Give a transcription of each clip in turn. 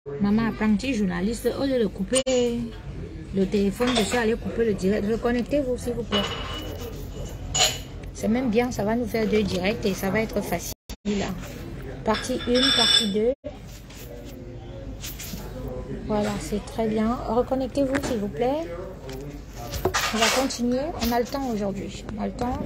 Maman apprenti journaliste, au lieu de couper le téléphone, je suis allée couper le direct. Reconnectez-vous s'il vous plaît. C'est même bien, ça va nous faire 2 directs et ça va être facile. Là. Partie 1, partie 2. Voilà, c'est très bien. Reconnectez-vous s'il vous plaît. On va continuer. On a le temps aujourd'hui. On a le temps.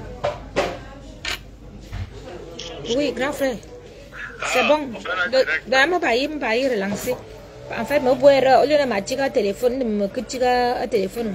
Oui, grand frère. C'est bon. Relancer. En fait, je vais au lieu de m'attirer un téléphone, un téléphone.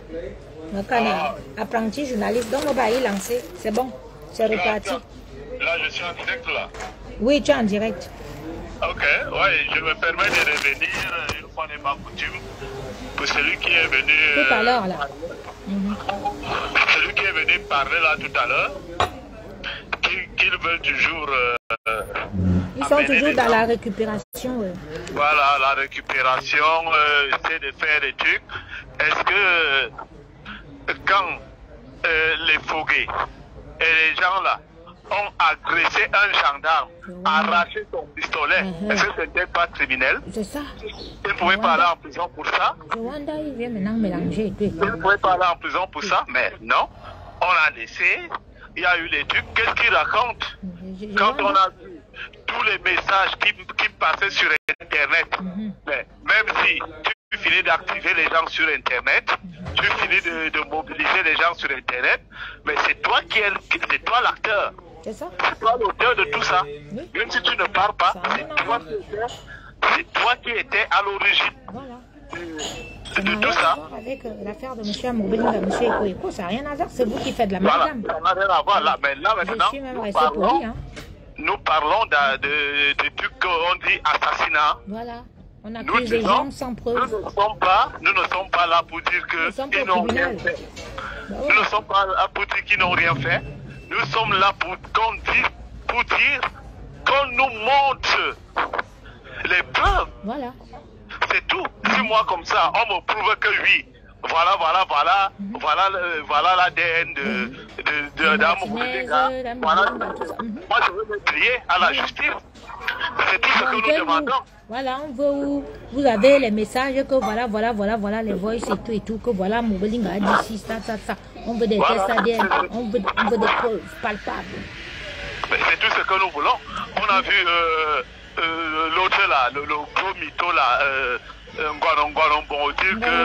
Apprenti journaliste. Donc, je vais lancer. C'est bon. C'est reparti. Là, je suis en direct là. Oui, tu es en direct. Ok, ouais, je me permets de revenir une fois n'est pas coutume pour celui qui est venu. Tout à l'heure là. Celui qui est venu parler là tout à l'heure, qu'ils veulent toujours. Ils sont toujours dans la récupération. Voilà, la récupération, c'est de faire des trucs. Est-ce que quand les foguets et les gens là ont agressé un gendarme, arraché son pistolet, est-ce que ce n'était pas criminel? C'est ça. Ils pouvaient pas aller en prison pour ça. Rwanda, il vient maintenant mélanger. Ils ne pouvaient pas aller en prison pour ça, mais non. On a laissé, il y a eu les trucs. Qu'est-ce qu'ils racontent? Quand on a vu tous les messages qui passaient sur Internet, mais même si tu finis d'activer les gens sur Internet, tu finis de mobiliser les gens sur Internet, mais c'est toi c'est toi l'acteur. C'est ça. C'est toi l'auteur de tout ça. Oui. Même si tu ne parles pas, c'est toi qui étais à l'origine. Voilà. De tout ça. Avec l'affaire de M. Amobelinga, M. Ekoeko, ça n'a rien à voir. C'est vous qui faites de la Voilà, madame. ça n'a rien à voir là. Mais là maintenant, Je suis même restée polie. Hein. nous parlons de trucs qu'on dit assassinat. Voilà. On accuse les gens sans preuve. Nous ne sommes pas là pour dire qu'ils n'ont rien fait. Nous ne sommes pas là pour dire qu'ils n'ont rien fait. Nous sommes là pour dire qu'on nous montre les preuves. Voilà. C'est tout. Si moi comme ça, on me prouve que oui, voilà l'ADN d'Amobelinga. Voilà. Moi je veux me plier à la justice. C'est tout ce que nous demandons. Voilà, on veut vous avez les messages que voilà, les voices et tout, que voilà, Amobelinga a dit ci, ça. On veut des tests ADN, on veut des preuves palpables. C'est tout ce que nous voulons. On a vu l'autre là, le gros mytho là, Ngwaron bon dire que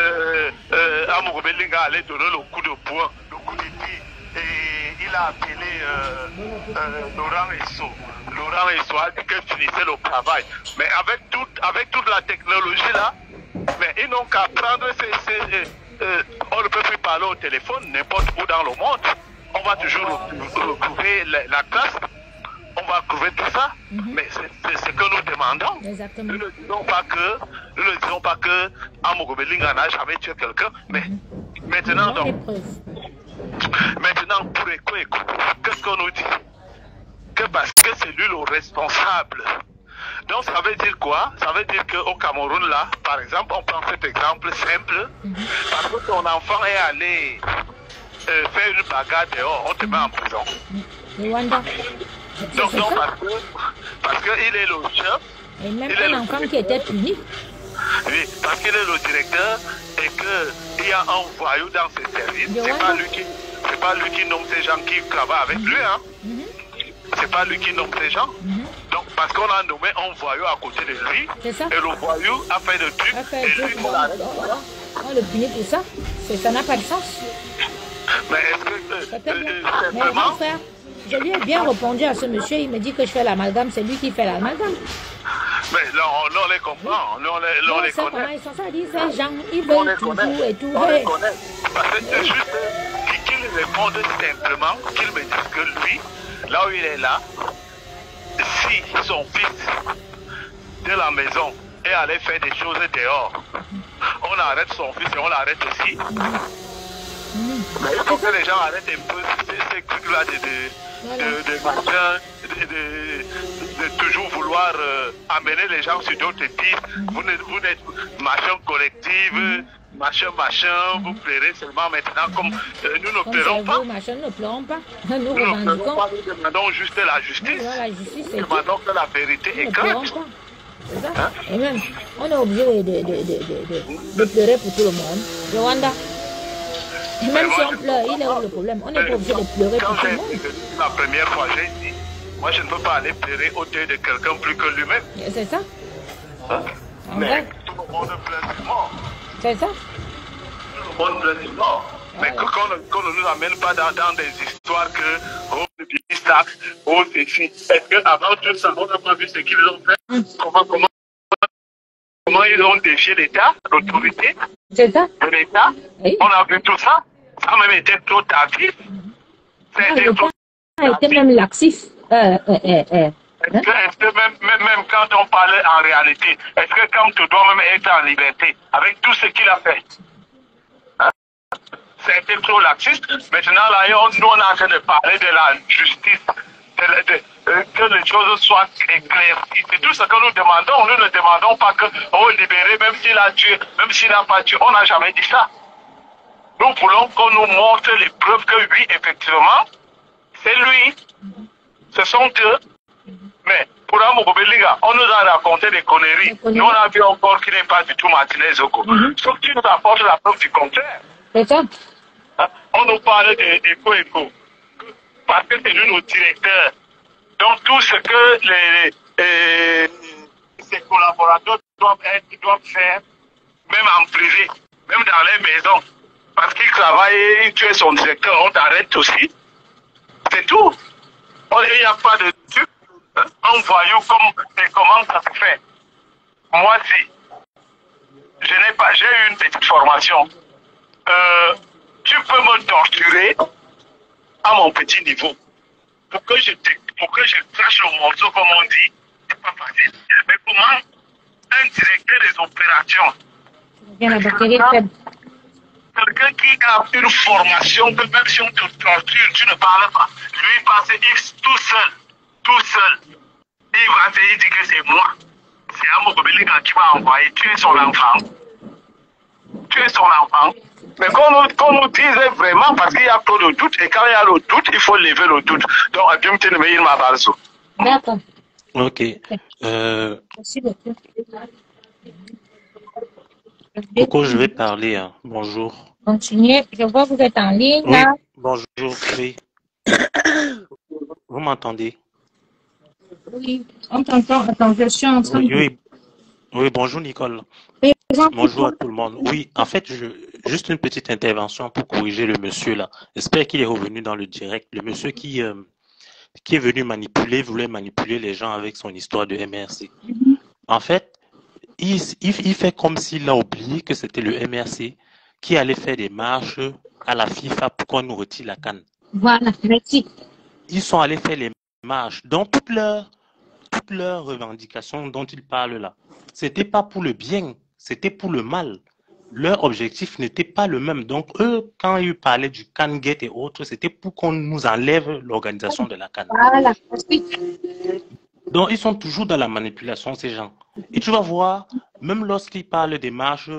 Amobelinga allait donner le coup de poing, le coup de pied. Et il a appelé Laurent Esso a dit que finissait le travail. Mais avec toute la technologie là, mais ils n'ont qu'à prendre on ne peut plus parler au téléphone n'importe où dans le monde. On va toujours retrouver la classe. On va trouver tout ça, mais c'est ce que nous demandons. Exactement. Nous ne disons pas que Amobelinga n'a jamais tué quelqu'un, mais maintenant donc. Maintenant, pour Ekoeko, qu'est-ce qu'on nous dit? Que parce que c'est lui le responsable. Donc ça veut dire quoi? Ça veut dire qu'au Cameroun, là, par exemple, on prend cet exemple simple, parce que ton enfant est allé faire une bagarre dehors, on te met en prison. Rwanda. Donc parce qu'il est le chef. Et même un enfant qui était puni. Oui, parce qu'il est le directeur et qu'il y a un voyou dans ses services. C'est pas lui qui nomme ces gens qui travaillent avec lui. Hein. C'est pas lui qui nomme ces gens. Donc, parce qu'on a nommé un voyou à côté de lui. Et le voyou a fait le truc. Et lui, on le punit pour ça. Ça n'a pas de sens. Mais est-ce que mais mon frère, je lui ai bien répondu à ce monsieur. Il me dit que je fais l'amalgame. C'est lui qui fait l'amalgame. Mais là, on les comprend. On les connaît. Comment ils sont ça, dit ces gens, ils veulent toujours et tout. On les connaît. Parce que c'est juste qu'il réponde simplement, qu'il me dise que lui, là où il est là, si son fils de la maison est allé faire des choses dehors, on arrête son fils et on l'arrête aussi. Mais il faut que les gens arrêtent un peu ces trucs-là de toujours vouloir amener les gens sur d'autres pistes. Vous n'êtes machin collectif, machin, vous plairez seulement maintenant comme nous ne plairons pas. Machin, ne pleurons pas. Nous demandons juste la justice. La justice, nous demandons que la vérité éclate. C'est ça. Hein? Et même, on est obligé de pleurer pour tout le monde. Rwanda. Même si on pleure, il est où le problème? On n'est pas obligé de pleurer Quand pour tout le j'ai monde. la première fois, j'ai dit, moi je ne peux pas aller pleurer au deuil de quelqu'un plus que lui-même. C'est ça. Hein? En Mais vrai. tout le monde pleure sur mort. C'est ça. Tout le monde pleure sur mort. Mais qu'on ne nous amène pas dans des histoires que, oh, le sac, oh, ceci. Est-ce qu'avant tout ça, on n'a pas vu ce qu'ils ont fait? Comment ils ont défié l'État, l'autorité C'est ça. de l'État? Oui. On a vu tout ça. Ça a même été trop tardif. Le temps a été même laxif. Est-ce que même quand on parlait en réalité, est-ce que quand tu dois même être en liberté, avec tout ce qu'il a fait, hein? Ça a été trop laxiste. Maintenant, là, nous, on est en train de parler de la justice, que les choses soient éclaircies. C'est tout ce que nous demandons. Nous ne demandons pas que, oh, libérer, même s'il a tué, même s'il n'a pas tué. On n'a jamais dit ça. Nous voulons qu'on nous montre les preuves que oui, effectivement, c'est lui. Ce sont eux. Mais pour Amogobelinga, on nous a raconté des conneries. Nous, on a vu encore qu'il n'est pas du tout Martinez Oko. Sauf que tu nous apportes la preuve du contraire. C'est ça. Hein? On nous parle d'éco-éco. Parce que c'est lui nos directeurs. Donc tout ce que ses collaborateurs doivent faire, même en privé, même dans les maisons. Parce qu'il travaille et tu es son directeur, on t'arrête aussi. C'est tout. Il n'y a pas de truc. Un voyou comment ça se fait. Moi, si j'ai eu une petite formation. Tu peux me torturer à mon petit niveau. Pour que je crache le morceau, comme on dit, c'est pas facile. Mais comment un directeur des opérations, Bien, la batterie est faible. quelqu'un qui a une formation, que même si on te torture, tu ne parles pas, lui passe X tout seul, il va te dire que c'est moi. C'est Amogobelinga qui va envoyer, tu es son enfant. Mais qu'on nous dise vraiment, parce qu'il y a trop de doutes, et quand il y a le doute, il faut lever le doute. Donc, il m'a parlé ça. D'accord. Ok. Merci beaucoup. Pourquoi je vais parler, hein. Bonjour. Continuez. Je vois que vous êtes en ligne, Oui, là. bonjour. Oui. Vous m'entendez? Oui, on t'entend. Attends, je suis en train de... Oui, bonjour Nicole. Bonjour à tout le monde. Oui, en fait, juste une petite intervention pour corriger le monsieur là. J'espère qu'il est revenu dans le direct. Le monsieur qui est venu voulait manipuler les gens avec son histoire de MRC. En fait, il fait comme s'il a oublié que c'était le MRC qui allait faire des marches à la FIFA pour qu'on nous retire la CAN. Voilà, merci. Ils sont allés faire les marches. Donc, toutes leurs revendications dont ils parlent là, c'était pas pour le bien, c'était pour le mal. Leur objectif n'était pas le même. Donc, eux, quand ils parlaient du CAN-GET et autres, c'était pour qu'on nous enlève l'organisation de la CAN. Voilà, merci. Donc, ils sont toujours dans la manipulation, ces gens. Et tu vas voir, même lorsqu'ils parlent des marches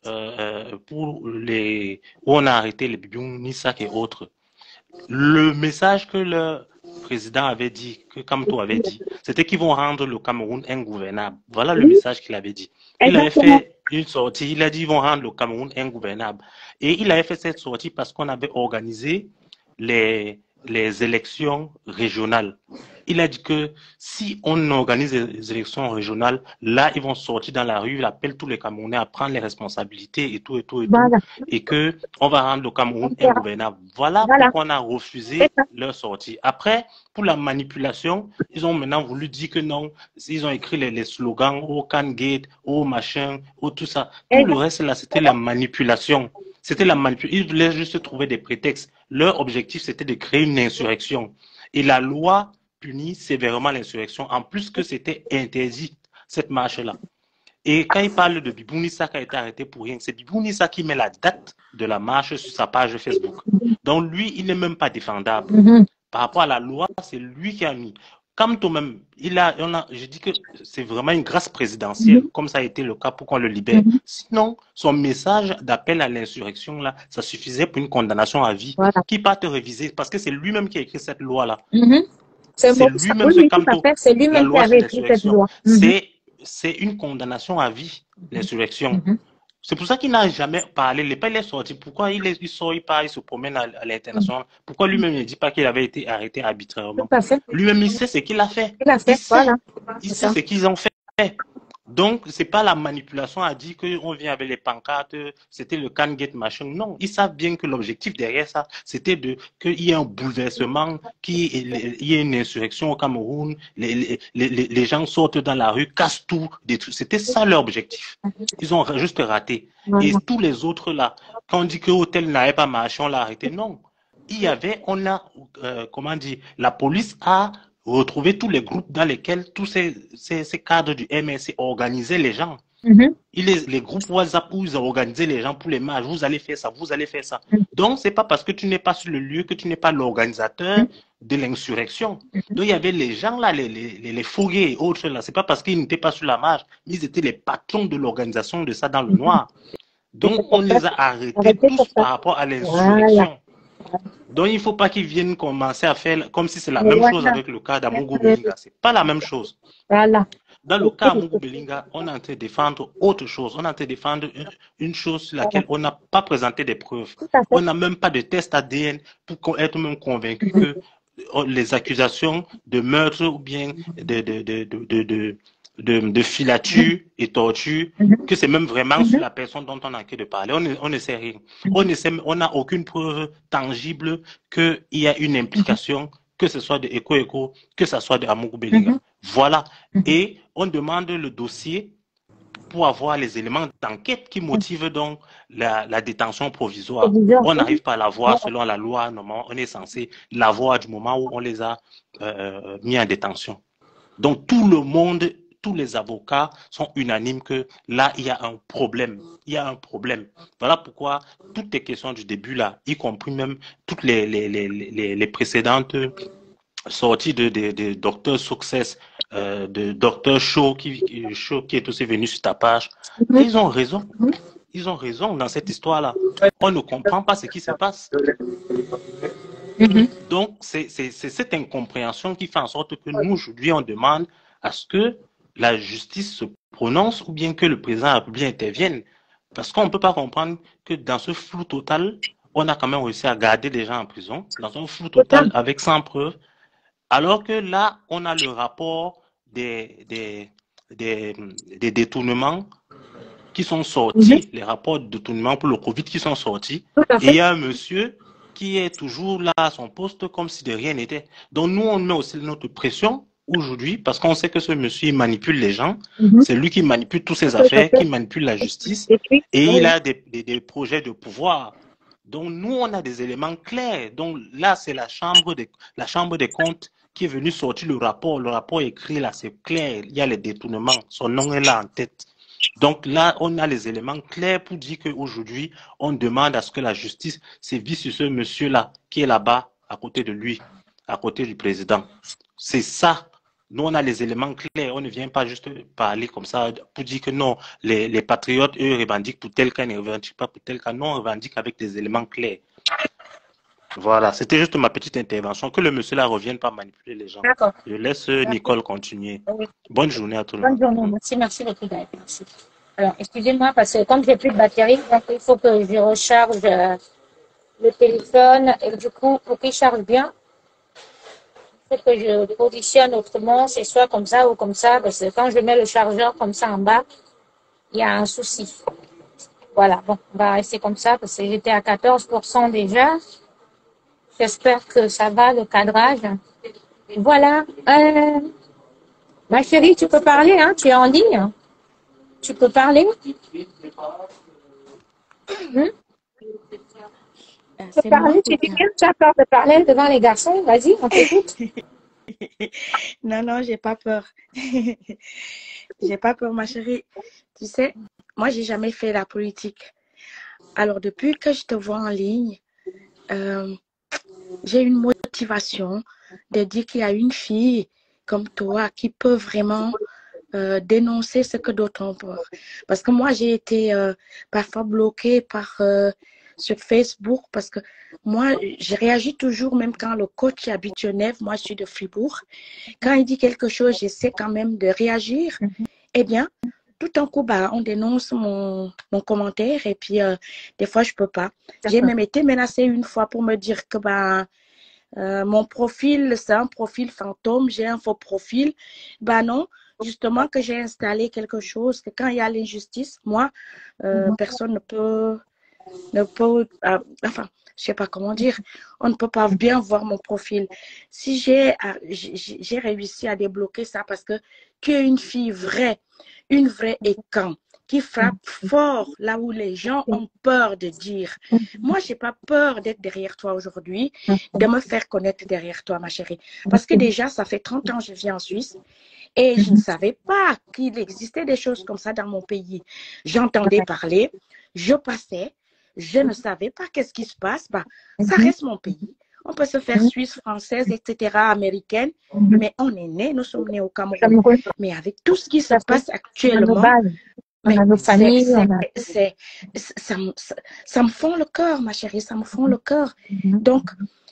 où on a arrêté les Bibiou, Nissak et autres, le message que le président avait dit, que Kamto avait dit, c'était qu'ils vont rendre le Cameroun ingouvernable. Voilà le message qu'il avait dit. Il avait fait une sortie, il a dit qu'ils vont rendre le Cameroun ingouvernable. Et il avait fait cette sortie parce qu'on avait organisé les élections régionales. Il a dit que si on organise les élections régionales, là, ils vont sortir dans la rue, il appelle tous les Camerounais à prendre les responsabilités et tout, Voilà. et que on va rendre le Cameroun ingouvernable. Voilà pourquoi on a refusé leur sortie. Après, pour la manipulation, ils ont maintenant voulu dire que non, ils ont écrit les slogans, au CAN-GET, au machin, au tout ça. Tout le reste, là, c'était la manipulation. C'était la manipulation. Ils voulaient juste trouver des prétextes. Leur objectif, c'était de créer une insurrection. Et la loi punit sévèrement l'insurrection, en plus que c'était interdit, cette marche-là. Et quand il parle de Bibou Nissa qui a été arrêté pour rien, c'est Bibou Nissa qui met la date de la marche sur sa page Facebook. Donc lui, il n'est même pas défendable. Par rapport à la loi, c'est lui qui a mis. Comme toi-même, je dis que c'est vraiment une grâce présidentielle, comme ça a été le cas pour qu'on le libère. Sinon, son message d'appel à l'insurrection, là, ça suffisait pour une condamnation à vie. Voilà. Qui part te réviser, parce que c'est lui-même qui a écrit cette loi-là. C'est lui-même qui avait écrit cette loi. c'est une condamnation à vie, l'insurrection. C'est pour ça qu'il n'a jamais parlé. Il est sorti. Pourquoi il sort, il part, il se promène à l'international? Pourquoi lui-même ne dit pas qu'il avait été arrêté arbitrairement? Lui-même, il sait ce qu'il a fait. Il sait ce qu'ils ont fait. Donc, c'est pas la manipulation à dire qu'on vient avec les pancartes, c'était le can get machin. Non, ils savent bien que l'objectif derrière ça, c'était qu'il y ait un bouleversement, qu'il y ait une insurrection au Cameroun, les gens sortent dans la rue, cassent tout, détruisent. C'était ça leur objectif. Ils ont juste raté. Et tous les autres là, quand on dit que l'hôtel n'avait pas marché, on l'a arrêté. Non. Comment dire, la police a retrouver tous les groupes dans lesquels tous ces cadres du MNC organisaient les gens. Les groupes WhatsApp où ils ont organisé les gens pour les marches, vous allez faire ça, vous allez faire ça. Donc, c'est pas parce que tu n'es pas sur le lieu que tu n'es pas l'organisateur de l'insurrection. Donc, il y avait les gens là, les fourriers et autres là, c'est pas parce qu'ils n'étaient pas sur la marche, mais ils étaient les patrons de l'organisation de ça dans le noir. Donc, on les a arrêtés tous par rapport à l'insurrection. Donc, il ne faut pas qu'ils viennent commencer à faire comme si c'est la même chose avec le cas d'Amougou Belinga. Ce n'est pas la même chose. Dans le cas d'Amougou Belinga, on est en train de défendre autre chose. On est en train de défendre une chose sur laquelle on n'a pas présenté des preuves. On n'a même pas de test ADN pour être même convaincu que les accusations de meurtre ou bien de filature et torture, que c'est même vraiment sur la personne dont on a envie de parler. On ne sait rien. On n'a aucune preuve tangible qu'il y a une implication, que ce soit de Eko, que ce soit de Amougou Belinga. Voilà. Et on demande le dossier pour avoir les éléments d'enquête qui motivent donc la détention provisoire. On n'arrive pas à l'avoir selon la loi. Normalement, on est censé l'avoir du moment où on les a mis en détention. Donc tout le monde, tous les avocats sont unanimes que là, il y a un problème. Il y a un problème. Voilà pourquoi toutes les questions du début là, y compris même toutes les précédentes sorties de Dr Success, de Dr Shaw qui est aussi venu sur ta page, ils ont raison. Ils ont raison dans cette histoire-là. On ne comprend pas ce qui se passe. Donc, c'est cette incompréhension qui fait en sorte que nous, aujourd'hui, on demande à ce que la justice se prononce ou bien que le président de la République intervienne. Parce qu'on ne peut pas comprendre que dans ce flou total, on a quand même réussi à garder des gens en prison, dans un flou total avec 100 preuves, alors que là, on a le rapport des détournements qui sont sortis, les rapports de détournement pour le Covid qui sont sortis, et il y a un monsieur qui est toujours là à son poste comme si de rien n'était. Donc nous, on met aussi notre pression aujourd'hui parce qu'on sait que ce monsieur il manipule les gens, c'est lui qui manipule toutes ces affaires, qui manipule la justice, et il a des projets de pouvoir. Donc nous, on a des éléments clairs. Donc là, c'est la chambre des comptes qui est venue sortir le rapport. Le rapport écrit là, c'est clair, il y a les détournements, son nom est là en tête. Donc là, on a les éléments clairs pour dire qu'aujourd'hui, on demande à ce que la justice sévisse sur ce monsieur-là qui est là-bas, à côté de lui, à côté du président. C'est ça. Nous, on a les éléments clairs. On ne vient pas juste parler comme ça pour dire que non, les patriotes, eux, revendiquent pour tel cas, ils ne revendiquent pas pour tel cas. Non, on revendique avec des éléments clairs. Voilà, c'était juste ma petite intervention. Que le monsieur-là revienne pas manipuler les gens. Je laisse Nicole continuer. Bonne journée à tout le monde. Bonne journée, merci beaucoup. Merci. Alors, excusez-moi, parce que comme j'ai plus de batterie, donc il faut que je recharge le téléphone. Et du coup, pour qu'il charge bien, il faut que je positionne autrement. C'est soit comme ça ou comme ça, parce que quand je mets le chargeur comme ça en bas, il y a un souci. Voilà, bon, on va rester comme ça, parce que j'étais à 14% déjà. J'espère que ça va, le cadrage. Voilà. Ma chérie, tu peux parler, hein? Tu es en ligne? Tu peux parler? Tu peux parler? Tu dis bien que tu as peur de parler devant les garçons. Vas-y, on t'écoute. Non, j'ai pas peur. J'ai pas peur, ma chérie. Tu sais, moi, j'ai jamais fait la politique. Alors, depuis que je te vois en ligne, j'ai une motivation de dire qu'il y a une fille comme toi qui peut vraiment dénoncer ce que d'autres ont peur. Parce que moi, j'ai été parfois bloquée sur Facebook parce que moi, je réagis toujours, même quand le coach habite Genève, moi je suis de Fribourg. Quand il dit quelque chose, j'essaie quand même de réagir. Eh bien, tout un coup, bah, on dénonce mon commentaire et puis des fois, je peux pas. J'ai même été menacée une fois pour me dire que bah, mon profil, c'est un profil fantôme, j'ai un faux profil. Bah non, justement que j'ai installé quelque chose, que quand il y a l'injustice, moi, personne enfin, je sais pas comment dire, on ne peut pas bien voir mon profil. Si j'ai réussi à débloquer ça parce que tu es une fille vraie, une vraie écan, qui frappe fort là où les gens ont peur de dire. Moi, j'ai pas peur d'être derrière toi aujourd'hui, de me faire connaître derrière toi, ma chérie. Parce que déjà, ça fait 30 ans que je vis en Suisse et je ne savais pas qu'il existait des choses comme ça dans mon pays. J'entendais parler, je passais, je ne savais pas qu'est-ce qui se passe. Bah, ça reste mon pays. On peut se faire suisse, française, etc., américaine, mais on est né, nous sommes nés au Cameroun. Mais avec tout ce qui se passe actuellement, mais ça me fond le cœur, ma chérie, ça me fond le cœur. Donc,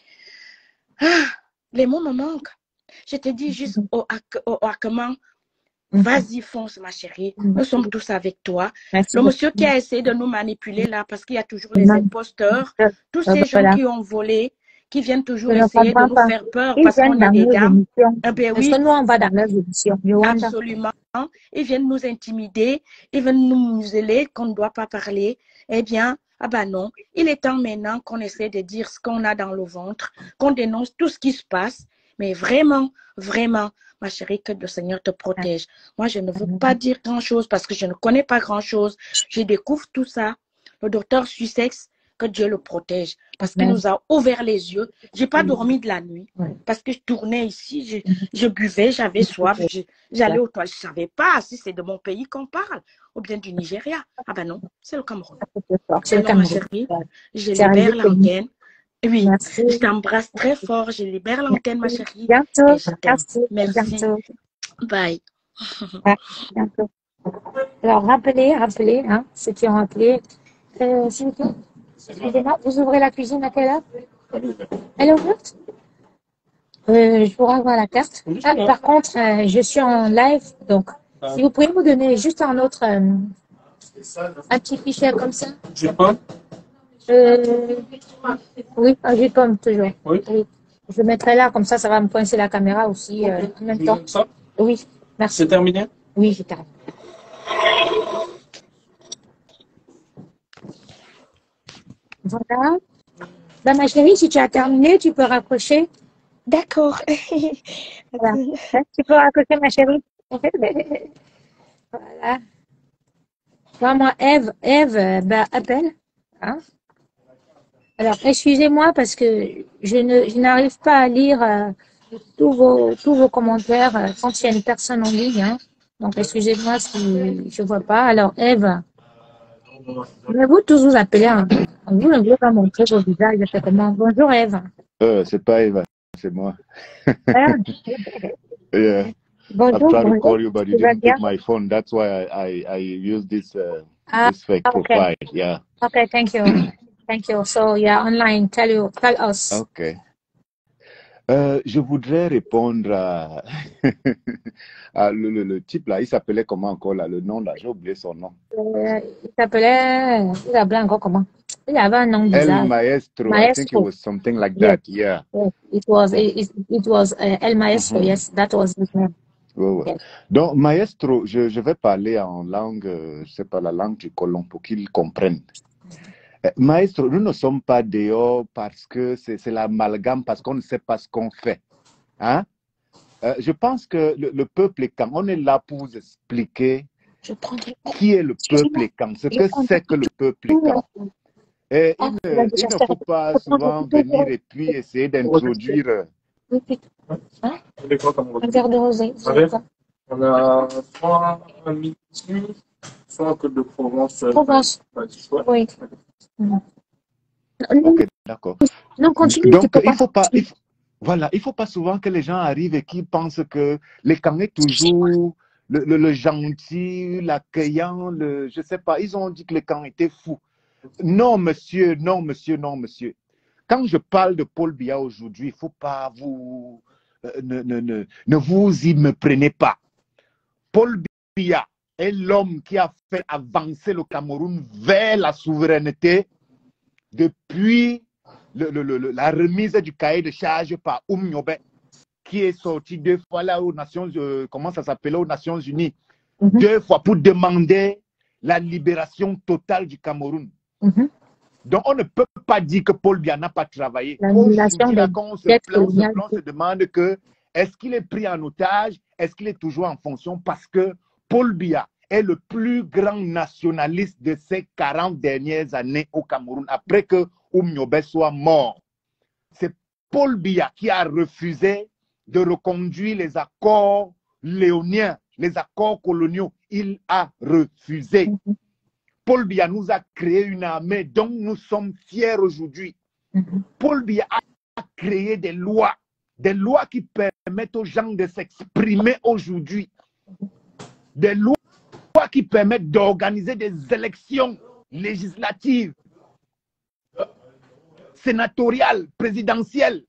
les mots me manquent. Je te dis juste au Ackerman, vas-y, fonce, ma chérie. Nous sommes tous avec toi. Le monsieur qui a essayé de nous manipuler là, parce qu'il y a toujours les imposteurs, tous ces gens qui ont volé, qui viennent toujours essayer de nous faire peur parce qu'on est des dames. Eh bien oui, absolument. Ils viennent nous intimider, ils viennent nous museler qu'on ne doit pas parler. Eh bien, ah ben non, il est temps maintenant qu'on essaie de dire ce qu'on a dans le ventre, qu'on dénonce tout ce qui se passe. Mais vraiment, vraiment, ma chérie, que le Seigneur te protège. Moi, je ne veux pas dire grand-chose parce que je ne connais pas grand-chose. Je découvre tout ça. Le docteur Sussex, que Dieu le protège parce qu'il nous a ouvert les yeux. Je n'ai pas dormi de la nuit parce que je tournais ici, je buvais, j'avais soif, j'allais aux toilettes. Je ne savais pas si c'est de mon pays qu'on parle ou bien du Nigeria. Ah ben non, c'est le Cameroun. C'est le Cameroun. Ma chérie, je libère l'antenne. Oui, merci. Je t'embrasse très fort. Je libère l'antenne, ma chérie. Bientôt. Et je t'aime. Merci. Bientôt. Bye. Bientôt. Alors, rappelez, hein, ceux qui ont appelé. S'il vous plaît, excusez-moi, vous ouvrez la cuisine à quelle heure? Elle est ouverte? Je pourrais avoir la carte. Ah, par contre, je suis en live, donc si vous pouvez me donner juste un autre, un petit fichier comme ça. Oui, un jus de pomme, toujours. Oui. Je mettrai là, comme ça va me pointer la caméra aussi en même temps. Ça? Oui, merci. C'est terminé? Oui, j'ai terminé. Voilà. Ben, ma chérie, si tu as terminé, tu peux raccrocher. D'accord. Voilà. Tu peux raccrocher, ma chérie. Voilà. Moi, Eve, ben, appelle. Hein? Alors, excusez-moi parce que je n'arrive pas à lire tous vos commentaires quand il y a une personne en ligne. Hein. Donc, excusez-moi si je ne vois pas. Alors, Eve, mais vous tous vous appelez. Hein. Vous ne voulez pas montrer vos visages. C'est comment? Bonjour, Eve. C'est pas Eva, c'est moi. Yeah. Bonjour, I tried to call you, but you didn't pick my phone. That's why I use this this fake profile. Yeah. Okay, thank you. Thank you. So, yeah, online. Tell us. Okay. Je voudrais répondre à, le type là. Il s'appelait comment encore là? Le nom là, j'ai oublié son nom. Il s'appelait encore comment? Il avait un nom bizarre. El Maestro. I think it was something like that. Yeah. It was El Maestro. Yes, that was his name. Yes. Donc, Maestro, je vais parler en langue, je sais pas, la langue du colon pour qu'ils comprennent. Maestro, nous ne sommes pas dehors parce que c'est l'amalgame, parce qu'on ne sait pas ce qu'on fait. Hein? Je pense que le peuple est quand on est là pour vous expliquer qui est le peuple et quand, ce que c'est que le peuple est quand. Et il ne faut pas souvent venir et puis essayer d'introduire. Un verre de rosé. On a soit un midi, soit un Côte de Provence. Oui. Ok, d'accord. Non, continue. Donc, il faut pas souvent que les gens arrivent et qu'ils pensent que les camps est toujours le gentil, l'accueillant, je sais pas. Ils ont dit que les camps étaient fous. Non, monsieur, non, monsieur, non, monsieur. Quand je parle de Paul Biya aujourd'hui, il faut pas vous... ne vous y me prenez pas. Paul Biya est l'homme qui a fait avancer le Cameroun vers la souveraineté depuis la remise du cahier de charge par Nyobe, qui est sorti 2 fois là aux Nations, comment ça s'appelait, aux Nations Unies, 2 fois pour demander la libération totale du Cameroun. Donc on ne peut pas dire que Paul Biya n'a pas travaillé. Aujourd'hui, là, quand on se demande que est-ce qu'il est pris en otage, est-ce qu'il est toujours en fonction, parce que Paul Biya est le plus grand nationaliste de ces 40 dernières années au Cameroun, après que Nyobe soit mort. C'est Paul Biya qui a refusé de reconduire les accords léoniens, les accords coloniaux. Il a refusé. Paul Biya nous a créé une armée dont nous sommes fiers aujourd'hui. Paul Biya a créé des lois qui permettent aux gens de s'exprimer aujourd'hui. Des lois qui permettent d'organiser des élections législatives, sénatoriales, présidentielles.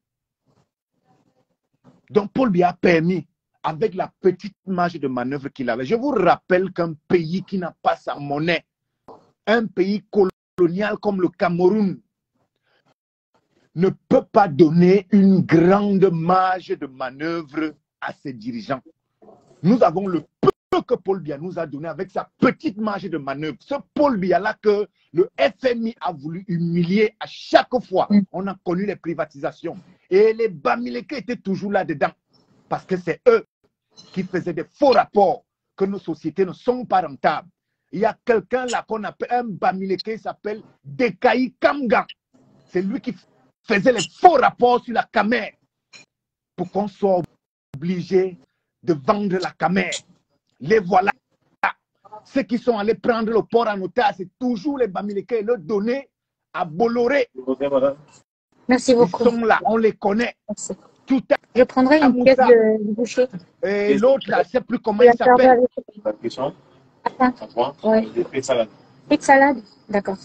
Donc Paul Biya a permis, avec la petite marge de manœuvre qu'il avait. Je vous rappelle qu'un pays qui n'a pas sa monnaie, un pays colonial comme le Cameroun, ne peut pas donner une grande marge de manœuvre à ses dirigeants. Nous avons le peu que Paul Biya nous a donné avec sa petite marge de manœuvre. Ce Paul Biya-là que le FMI a voulu humilier à chaque fois. On a connu les privatisations. Et les Bamileke étaient toujours là-dedans. Parce que c'est eux qui faisaient des faux rapports que nos sociétés ne sont pas rentables. Il y a quelqu'un là qu'on appelle un Bamileke, il s'appelle Dekaï Kamga. C'est lui qui faisait les faux rapports sur la Camer pour qu'on soit obligé de vendre la Camer. Les voilà. Ceux qui sont allés prendre le port en otage, c'est toujours les Bamileke et le donner à Bolloré. Merci beaucoup. Ils sont là, on les connaît. Merci. Je prendrai une pièce de boucher. Et l'autre, là, je ne sais plus comment il s'appelle. Attends. Ouais. Frites salade. Frites salade. D'accord.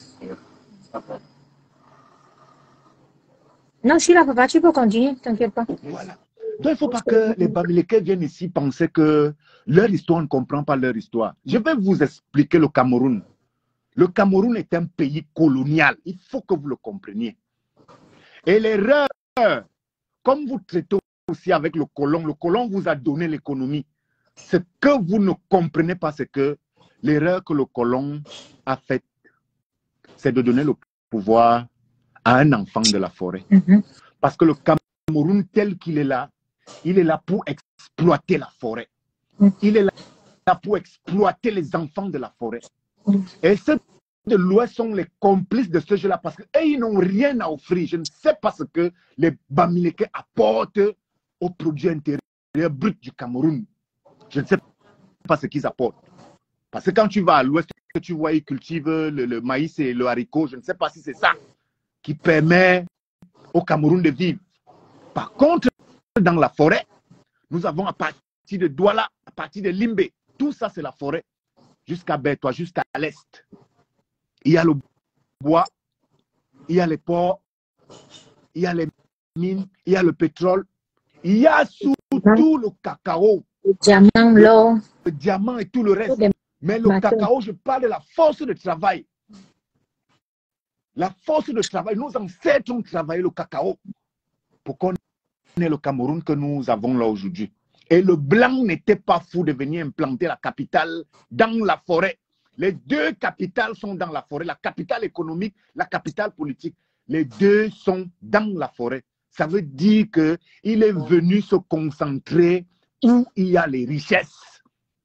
Non, je suis là, papa. Tu peux continuer, t'inquiète pas. Voilà. Donc, il ne faut pas que les Bamileke viennent ici penser que leur histoire ne comprend pas leur histoire. Je vais vous expliquer le Cameroun. Le Cameroun est un pays colonial. Il faut que vous le compreniez. Et l'erreur, comme vous traitez aussi avec le colon vous a donné l'économie. Ce que vous ne comprenez pas, c'est que l'erreur que le colon a faite, c'est de donner le pouvoir à un enfant de la forêt. Parce que le Cameroun tel qu'il est là, il est là pour exploiter la forêt. Il est là pour exploiter les enfants de la forêt. Et ceux de l'Ouest sont les complices de ce jeu-là parce qu'ils n'ont rien à offrir. Je ne sais pas ce que les Bamileke apportent au produit intérieur brut du Cameroun. Je ne sais pas ce qu'ils apportent. Parce que quand tu vas à l'Ouest, tu vois, ils cultivent le maïs et le haricot. Je ne sais pas si c'est ça qui permet au Cameroun de vivre. Par contre, dans la forêt, nous avons à partir de Douala, à partir de Limbe, tout ça c'est la forêt, jusqu'à Bertois, jusqu'à l'Est. Il y a le bois, il y a les ports, il y a les mines, il y a le pétrole, il y a surtout le cacao, le diamant, l'or, le diamant et tout le reste. Mais le cacao, je parle de la force de travail. La force de travail, nos ancêtres ont travaillé le cacao pour qu'on ait le Cameroun que nous avons là aujourd'hui. Et le blanc n'était pas fou de venir implanter la capitale dans la forêt. Les deux capitales sont dans la forêt, la capitale économique, la capitale politique. Les deux sont dans la forêt. Ça veut dire qu'il est venu se concentrer où il y a les richesses.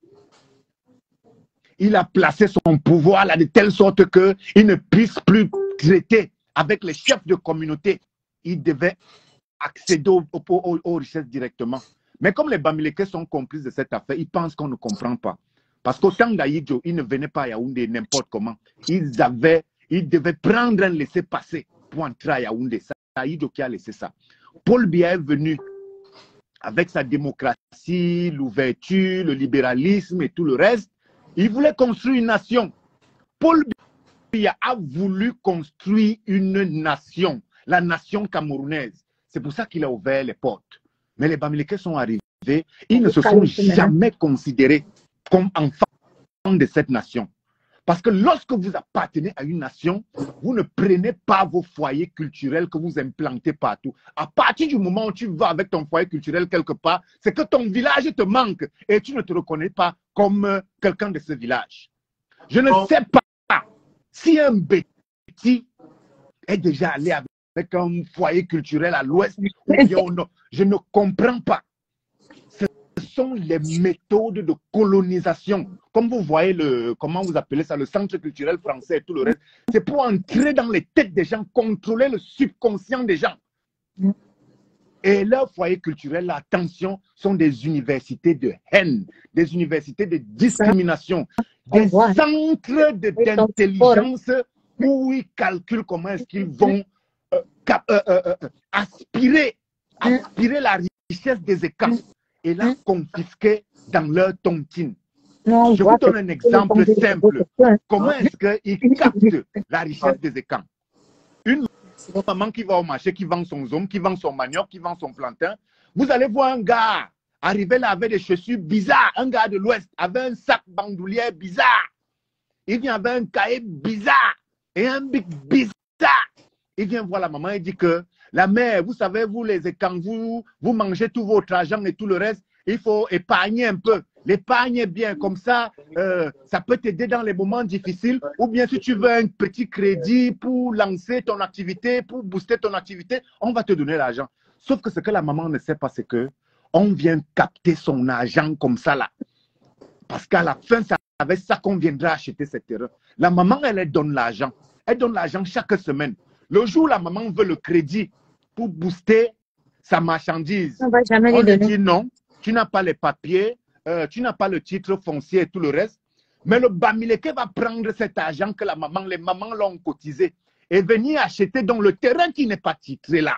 Il a placé son pouvoir là de telle sorte qu'il ne puisse plus traiter avec les chefs de communauté. Il devait accéder aux richesses directement. Mais comme les Bamileke sont complices de cette affaire, ils pensent qu'on ne comprend pas. Parce qu'au temps d'Aïdjo, ils ne venaient pas à Yaoundé n'importe comment. Ils devaient prendre un laissez-passer pour entrer à Yaoundé. C'est Aïdjo qui a laissé ça. Paul Biya est venu avec sa démocratie, l'ouverture, le libéralisme et tout le reste. Il voulait construire une nation. Paul Biya a voulu construire une nation, la nation camerounaise. C'est pour ça qu'il a ouvert les portes. Mais les Bamileke sont arrivés, ils ne se sont jamais considérés comme enfants de cette nation. Parce que lorsque vous appartenez à une nation, vous ne prenez pas vos foyers culturels que vous implantez partout. À partir du moment où tu vas avec ton foyer culturel quelque part, c'est que ton village te manque et tu ne te reconnais pas comme quelqu'un de ce village. Je ne sais pas si un Béti est déjà allé avec un foyer culturel à l'ouest ou bien au nord. Je ne comprends pas. Ce sont les méthodes de colonisation. Comme vous voyez, comment vous appelez ça, le centre culturel français et tout le reste, c'est pour entrer dans les têtes des gens, contrôler le subconscient des gens. Et leurs foyers culturels, attention, sont des universités de haine, des universités de discrimination, des centres d'intelligence où ils calculent comment est-ce qu'ils vont aspirer la richesse des écans et la confisquer dans leur tontine. Je vous donne un exemple simple. Comment est-ce qu'ils captent la richesse des écans? Une maman qui va au marché, qui vend son zone, qui vend son manioc, qui vend son plantain, vous allez voir un gars arriver là avec des chaussures bizarres, un gars de l'Ouest avec un sac bandoulière bizarre. Il vient avec un cahier bizarre et un bic bizarre. Il vient voir la maman et dit que la mère, vous savez, vous les écans, vous mangez tout votre argent et tout le reste, il faut épargner un peu. L'épargne est bien, comme ça, ça peut t'aider dans les moments difficiles. Ou bien si tu veux un petit crédit pour lancer ton activité, pour booster ton activité, on va te donner l'argent. Sauf que ce que la maman ne sait pas, c'est que on vient capter son argent comme ça là. Parce qu'à la fin, c'est avec ça qu'on viendra acheter cette terrain. La maman, elle donne l'argent. Elle donne l'argent chaque semaine. Le jour où la maman veut le crédit pour booster sa marchandise, on lui dit non, tu n'as pas les papiers, tu n'as pas le titre foncier et tout le reste. Mais le Bamileke va prendre cet argent que les mamans l'ont cotisé et venir acheter dans le terrain qui n'est pas titré là.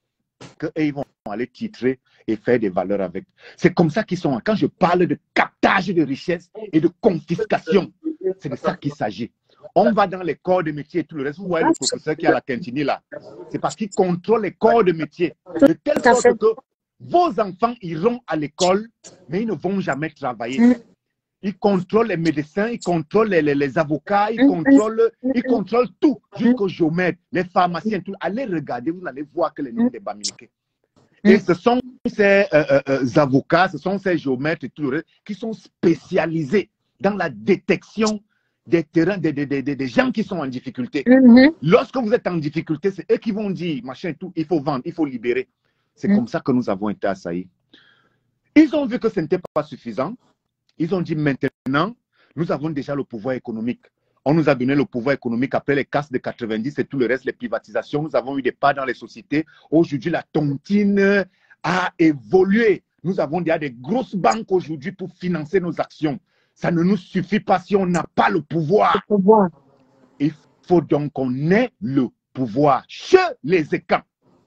Et ils vont aller titrer et faire des valeurs avec. C'est comme ça qu'ils sont. Quand je parle de captage de richesse et de confiscation, c'est de ça qu'il s'agit. On va dans les corps de métier et tout le reste. Vous voyez le professeur qui est à la cantine là. C'est parce qu'il contrôle les corps de métier. De telle sorte que vos enfants iront à l'école, mais ils ne vont jamais travailler. Ils contrôlent les médecins, ils contrôlent les avocats, ils contrôlent tout, jusqu'aux géomètres, les pharmaciens, tout. Allez regarder, vous allez voir que les noms des Bamileke. Et ce sont ces avocats, ce sont ces géomètres et tout le reste qui sont spécialisés dans la détection des terrains, des gens qui sont en difficulté. Lorsque vous êtes en difficulté, c'est eux qui vont dire, machin, tout, il faut vendre, il faut libérer. C'est comme ça que nous avons été assaillis. Ils ont vu que ce n'était pas suffisant. Ils ont dit maintenant, nous avons déjà le pouvoir économique. On nous a donné le pouvoir économique après les casses de 90 et tout le reste, les privatisations. Nous avons eu des parts dans les sociétés. Aujourd'hui, la tontine a évolué. Nous avons déjà des grosses banques aujourd'hui pour financer nos actions. Ça ne nous suffit pas si on n'a pas le pouvoir. Il faut donc qu'on ait le pouvoir chez les écans.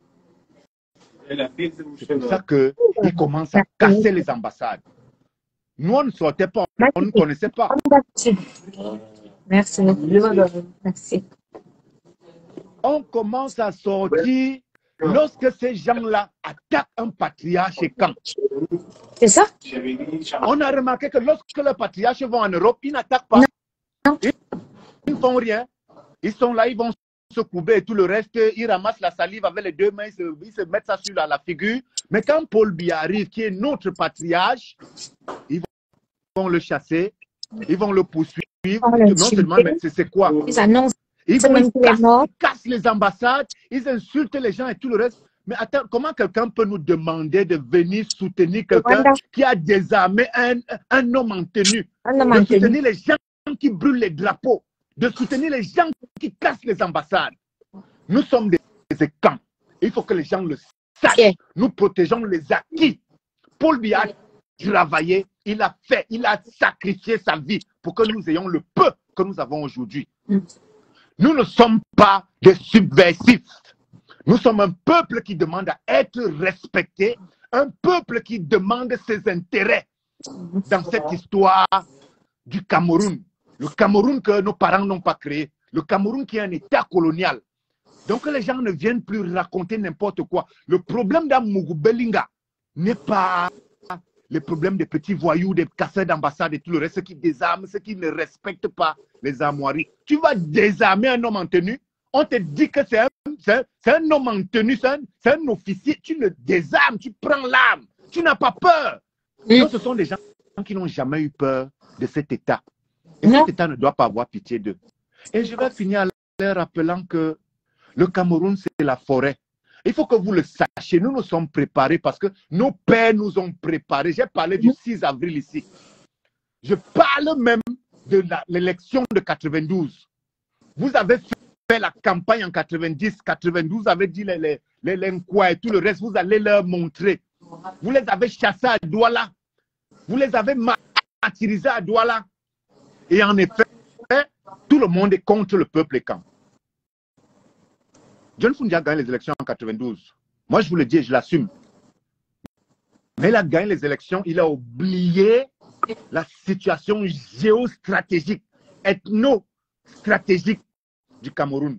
C'est pour ça qu'ils commencent à casser les ambassades. Nous, on ne sortait pas, on ne connaissait pas. Merci. Merci. On commence à sortir lorsque ces gens-là attaquent un patriarche quand. C'est ça? On a remarqué que lorsque les patriarches vont en Europe, ils n'attaquent pas. Ils ne font rien. Ils sont là, ils vont se courber et tout le reste. Ils ramassent la salive avec les deux mains, ils se mettent ça sur la figure. Mais quand Paul Biya arrive, qui est notre patriarche, ils vont le chasser, ils vont le poursuivre. Non seulement, mais c'est quoi? Ils annoncent. Ils cassent les ambassades, ils insultent les gens et tout le reste. Mais attends, comment quelqu'un peut nous demander de venir soutenir quelqu'un qui a désarmé un homme en tenue? De soutenir les gens qui brûlent les drapeaux, de soutenir les gens qui cassent les ambassades. Nous sommes des écans. Il faut que les gens le sachent. Nous protégeons les acquis. Paul Biya a travaillé, il a fait, il a sacrifié sa vie pour que nous ayons le peu que nous avons aujourd'hui. Nous ne sommes pas des subversifs. Nous sommes un peuple qui demande à être respecté, un peuple qui demande ses intérêts dans cette histoire du Cameroun. Le Cameroun que nos parents n'ont pas créé. Le Cameroun qui est un État colonial. Donc les gens ne viennent plus raconter n'importe quoi. Le problème d'Amougou Belinga n'est pas les problèmes des petits voyous, des casseurs d'ambassade et tout le reste, ceux qui désarment, ceux qui ne respectent pas les armoiries. Tu vas désarmer un homme en tenue, on te dit que c'est un homme en tenue, c'est un officier, tu le désarmes, tu prends l'arme, tu n'as pas peur. Donc, ce sont des gens qui n'ont jamais eu peur de cet État. Et cet État ne doit pas avoir pitié d'eux. Et je vais finir en leur rappelant que le Cameroun, c'est la forêt. Il faut que vous le sachiez, nous nous sommes préparés parce que nos pères nous ont préparés. J'ai parlé du 6 avril ici. Je parle même de l'élection de 92. Vous avez fait la campagne en 90, 92, vous avez dit les Nkwa et tout le reste, vous allez leur montrer. Vous les avez chassés à Douala. Vous les avez martyrisés à Douala. Et en effet, tout le monde est contre le peuple écan. John Fundy a gagné les élections en 92. Moi, je vous le dis et je l'assume. Mais il a gagné les élections, il a oublié la situation géostratégique, ethno-stratégique du Cameroun.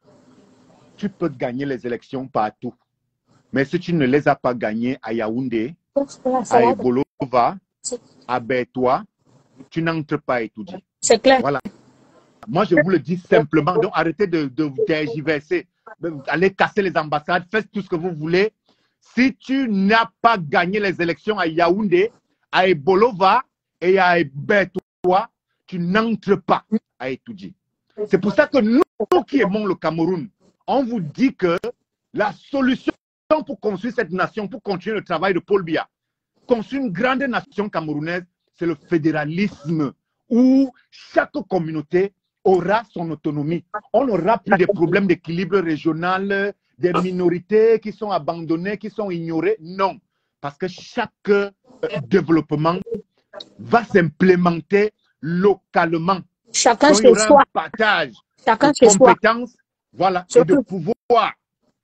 Tu peux gagner les élections partout. Mais si tu ne les as pas gagnées à Yaoundé, à Ebolova, à Bertois, tu n'entres pas à étudier. C'est clair. Voilà. Moi, je vous le dis simplement. Donc, arrêtez de tergiverser. Allez casser les ambassades, faites tout ce que vous voulez. Si tu n'as pas gagné les élections à Yaoundé, à Ebolova et à Bertois, tu n'entres pas à étudier. C'est pour ça que nous qui aimons le Cameroun, on vous dit que la solution pour construire cette nation, pour continuer le travail de Paul Biya, construire une grande nation camerounaise, c'est le fédéralisme où chaque communauté aura son autonomie. On n'aura plus de problèmes d'équilibre régional, des minorités qui sont abandonnées, qui sont ignorées. Non, parce que chaque développement va s'implémenter localement. Chacun chez soi. Un partage Chacun de compétences, voilà, et de pouvoir.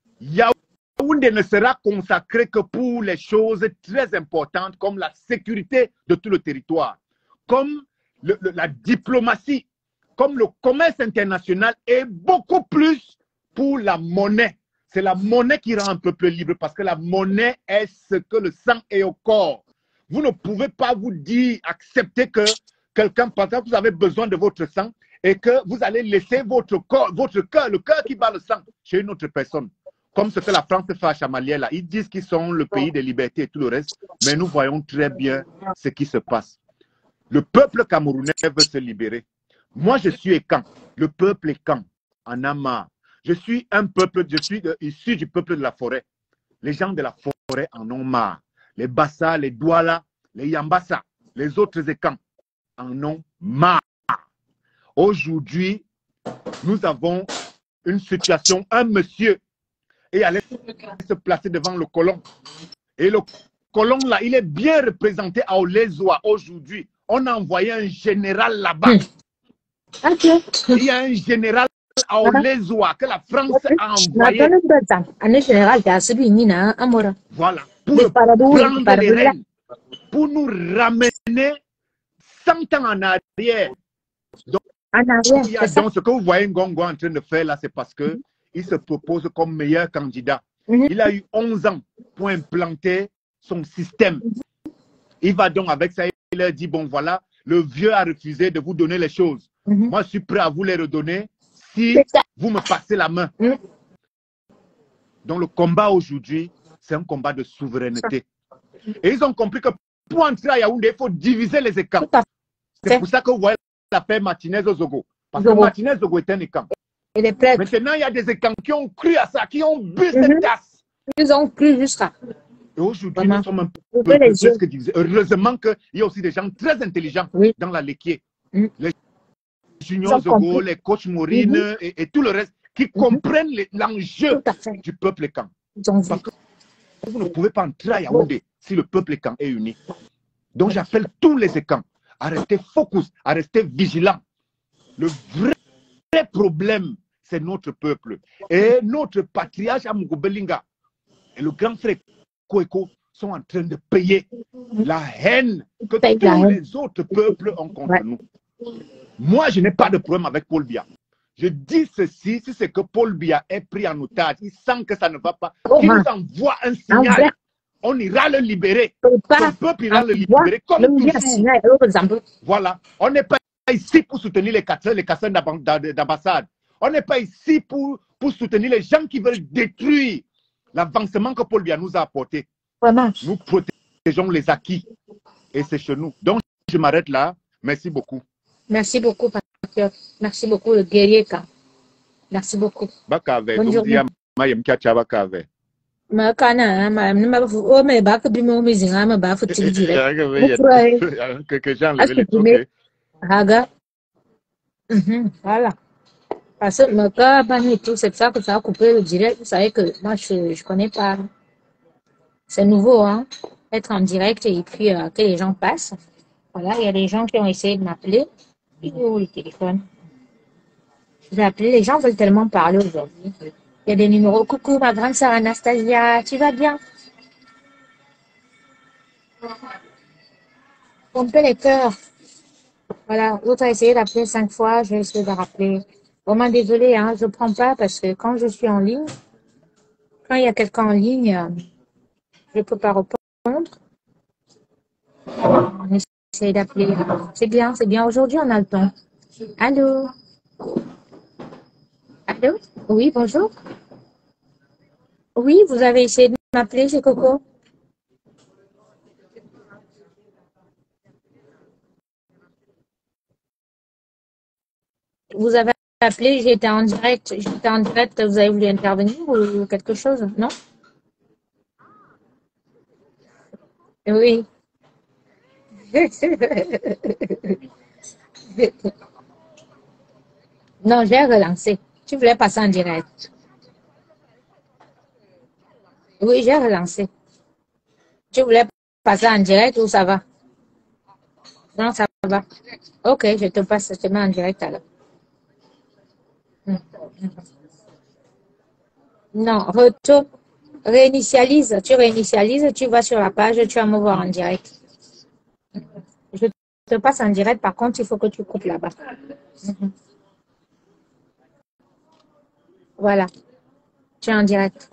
Yaoundé ne sera consacré que pour les choses très importantes comme la sécurité de tout le territoire, comme la diplomatie, comme le commerce international et beaucoup plus pour la monnaie. C'est la monnaie qui rend un peuple libre parce que la monnaie est ce que le sang est au corps. Vous ne pouvez pas vous dire, accepter que quelqu'un, parce que vous avez besoin de votre sang et que vous allez laisser votre corps, votre cœur, le cœur qui bat le sang chez une autre personne. Comme ce que la France fait à Chamalières là. Ils disent qu'ils sont le pays des libertés et tout le reste, mais nous voyons très bien ce qui se passe. Le peuple camerounais veut se libérer. Moi, je suis écan. Le peuple écan en a marre. Je suis un peuple, je suis issu du peuple de la forêt. Les gens de la forêt en ont marre. Les Bassa, les Douala, les Yambassa, les autres écans en ont marre. Aujourd'hui, nous avons une situation, un monsieur est allé se placer devant le colon. Et le colon là, il est bien représenté à Olezoa aujourd'hui. On a envoyé un général là-bas. Il y a un général à Olezoa que la France a envoyé. Voilà. Pour prendre les rênes. Pour nous ramener 100 ans en arrière. Donc, ce que vous voyez Ngongo en train de faire là, c'est parce qu'il se propose comme meilleur candidat. Il a eu 11 ans pour implanter son système. Il va donc avec ça, il leur dit, bon voilà, le vieux a refusé de vous donner les choses. Moi, je suis prêt à vous les redonner si vous me passez la main. Donc, le combat aujourd'hui, c'est un combat de souveraineté. Et ils ont compris que pour entrer à Yaoundé, il faut diviser les écans. C'est pour ça que vous voyez la paix Martinez au Zogo. Parce que Martinez Zogo est un écan. Maintenant, il y a des écans qui ont cru à ça, qui ont bu cette tasse. Ils ont cru jusqu'à. Et aujourd'hui, nous sommes un peu presque divisés. Heureusement qu'il y a aussi des gens très intelligents dans la Léquier. Les Junior Zogo, les coachs Maureen et tout le reste qui comprennent l'enjeu du peuple écan. Parce que vous ne pouvez pas entrer à Yaoundé si le peuple écan est uni. Donc j'appelle tous les écans à rester focus, à rester vigilants. Le vrai problème, c'est notre peuple. Et notre patriarche Amougou Belinga et le grand frère Koueko sont en train de payer la haine que tous les autres peuples ont contre nous. Moi, je n'ai pas de problème avec Paul Biya. Je dis ceci, si c'est que Paul Biya est pris en otage, il sent que ça ne va pas, qu'il nous envoie un signal on ira le libérer. Pas Son peuple ira le libérer comme toujours. Voilà. On n'est pas ici pour soutenir les casseurs d'ambassade. On n'est pas ici pour soutenir les gens qui veulent détruire l'avancement que Paul Biya nous a apporté. Vraiment. Nous protégeons les acquis. Et c'est chez nous. Donc, je m'arrête là. Merci beaucoup. Merci beaucoup, patriote. Merci beaucoup, le guerrier. Merci beaucoup. Bonne journée. Voilà. Parce que c'est ça que ça a coupé le direct. Vous savez que moi, je connais pas. C'est nouveau, hein, être en direct et puis que les gens passent. Voilà, il y a des gens qui ont essayé de m'appeler. Oh, le téléphone. Je vais appeler. Les gens veulent tellement parler aujourd'hui. Il y a des numéros. Coucou, ma grande sœur Anastasia. Tu vas bien? Pomper les cœurs. Voilà, l'autre a essayé d'appeler 5 fois. Je vais essayer de rappeler. Vraiment désolée, hein, je prends pas parce que quand je suis en ligne, quand il y a quelqu'un en ligne, je peux pas répondre. On essaie d'appeler. C'est bien, c'est bien. Aujourd'hui, on a le temps. Allô? Allô? Oui, bonjour. Oui, vous avez essayé de m'appeler, c'est Coco. Vous avez appelé, j'étais en direct, vous avez voulu intervenir ou quelque chose, non? Oui. Non, j'ai relancé. Tu voulais passer en direct. Oui, j'ai relancé. Tu voulais passer en direct ou ça va? Non, ça va. Ok, je te passe, je te mets en direct alors. Non, retour, réinitialise. Tu réinitialises, tu vas sur la page, tu vas me voir en direct. Je te passe en direct, par contre, il faut que tu coupes là-bas. Voilà. Tu es en direct.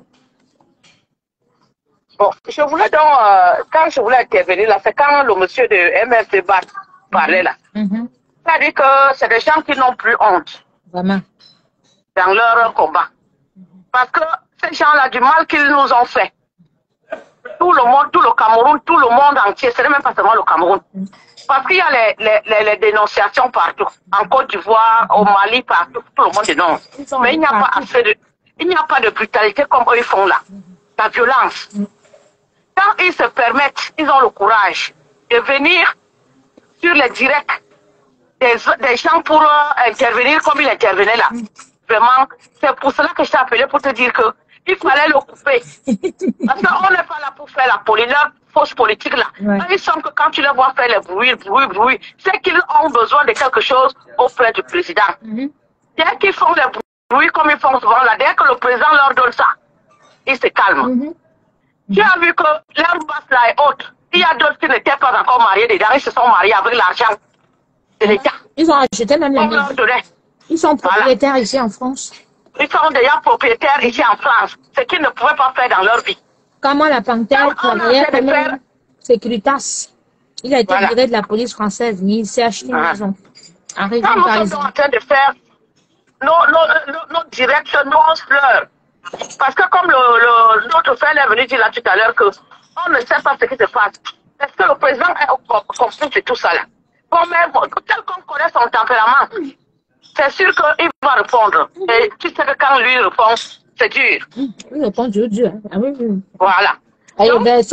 Bon, je voulais donc, quand je voulais intervenir là, c'est quand le monsieur de MFD parlait là. C'est-à-dire que c'est des gens qui n'ont plus honte. Vraiment. Dans leur combat. Parce que ces gens-là, du mal qu'ils nous ont fait, tout le monde, tout le Cameroun, tout le monde entier, ce n'est même pas seulement le Cameroun. Parce qu'il y a les dénonciations partout. En Côte d'Ivoire, au Mali, partout, tout le monde dénonce. Mais il n'y a pas assez de, il n'y a pas de brutalité comme eux ils font là. La violence. Quand ils se permettent, ils ont le courage de venir sur les directs des gens pour intervenir comme il intervenait là. Vraiment, c'est pour cela que je t'ai appelé pour te dire que il fallait le couper. Parce qu'on n'est pas là pour faire la fausse politique là. Ouais. Il semble que quand tu les vois faire les bruits, c'est qu'ils ont besoin de quelque chose auprès du président. Dès qu'ils font les bruits comme ils font souvent là, dès que le président leur donne ça, ils se calment. Tu as vu que leur basse là est haute. Il y a d'autres qui n'étaient pas encore mariés dedans, ils se sont mariés avec l'argent de l'État. Ils ont acheté même la maison. Ils sont propriétaires ici en France. Ils sont déjà propriétaires ici en France, ce qu'ils ne pouvaient pas faire dans leur vie. Comment la Panthère travaillait comme Securitas. Il a été viré de la police française, mais il s'est acheté une maison. En région parisienne. Nous sommes en train de faire nos directs, nos fleurs. Parce que comme notre frère est venu dire là tout à l'heure qu'on ne sait pas ce qui se passe. Est-ce que le président est complice de tout ça là? Tel qu'on connaît son tempérament, c'est sûr qu'il va répondre. Et tu sais que quand lui répond, c'est dur. Il répond dur. Ah oui. Voilà. Donc, on est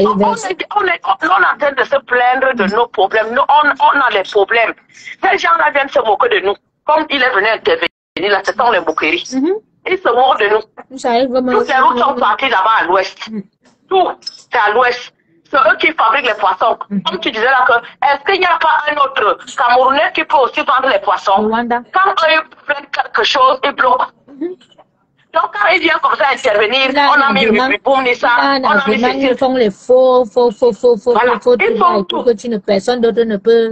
en train de se plaindre de nos problèmes. Nous, on a les problèmes. Ces gens-là viennent se moquer de nous. Comme il est venu intervenir, là, ce sont les moqueries. Ils se moquent de nous. Toutes les routes sont parties là-bas à l'ouest. Tout, c'est à l'ouest. C'est eux qui fabriquent les poissons. Comme tu disais là, est-ce qu'il n'y a pas un autre Camerounais qui peut aussi vendre les poissons? Quand eux prennent quelque chose, ils bloquent. Donc quand il vient comme ça intervenir, là, on a mis le boum, ça, on a mis ceci. Ils font les faux, que personne d'autre ne peut,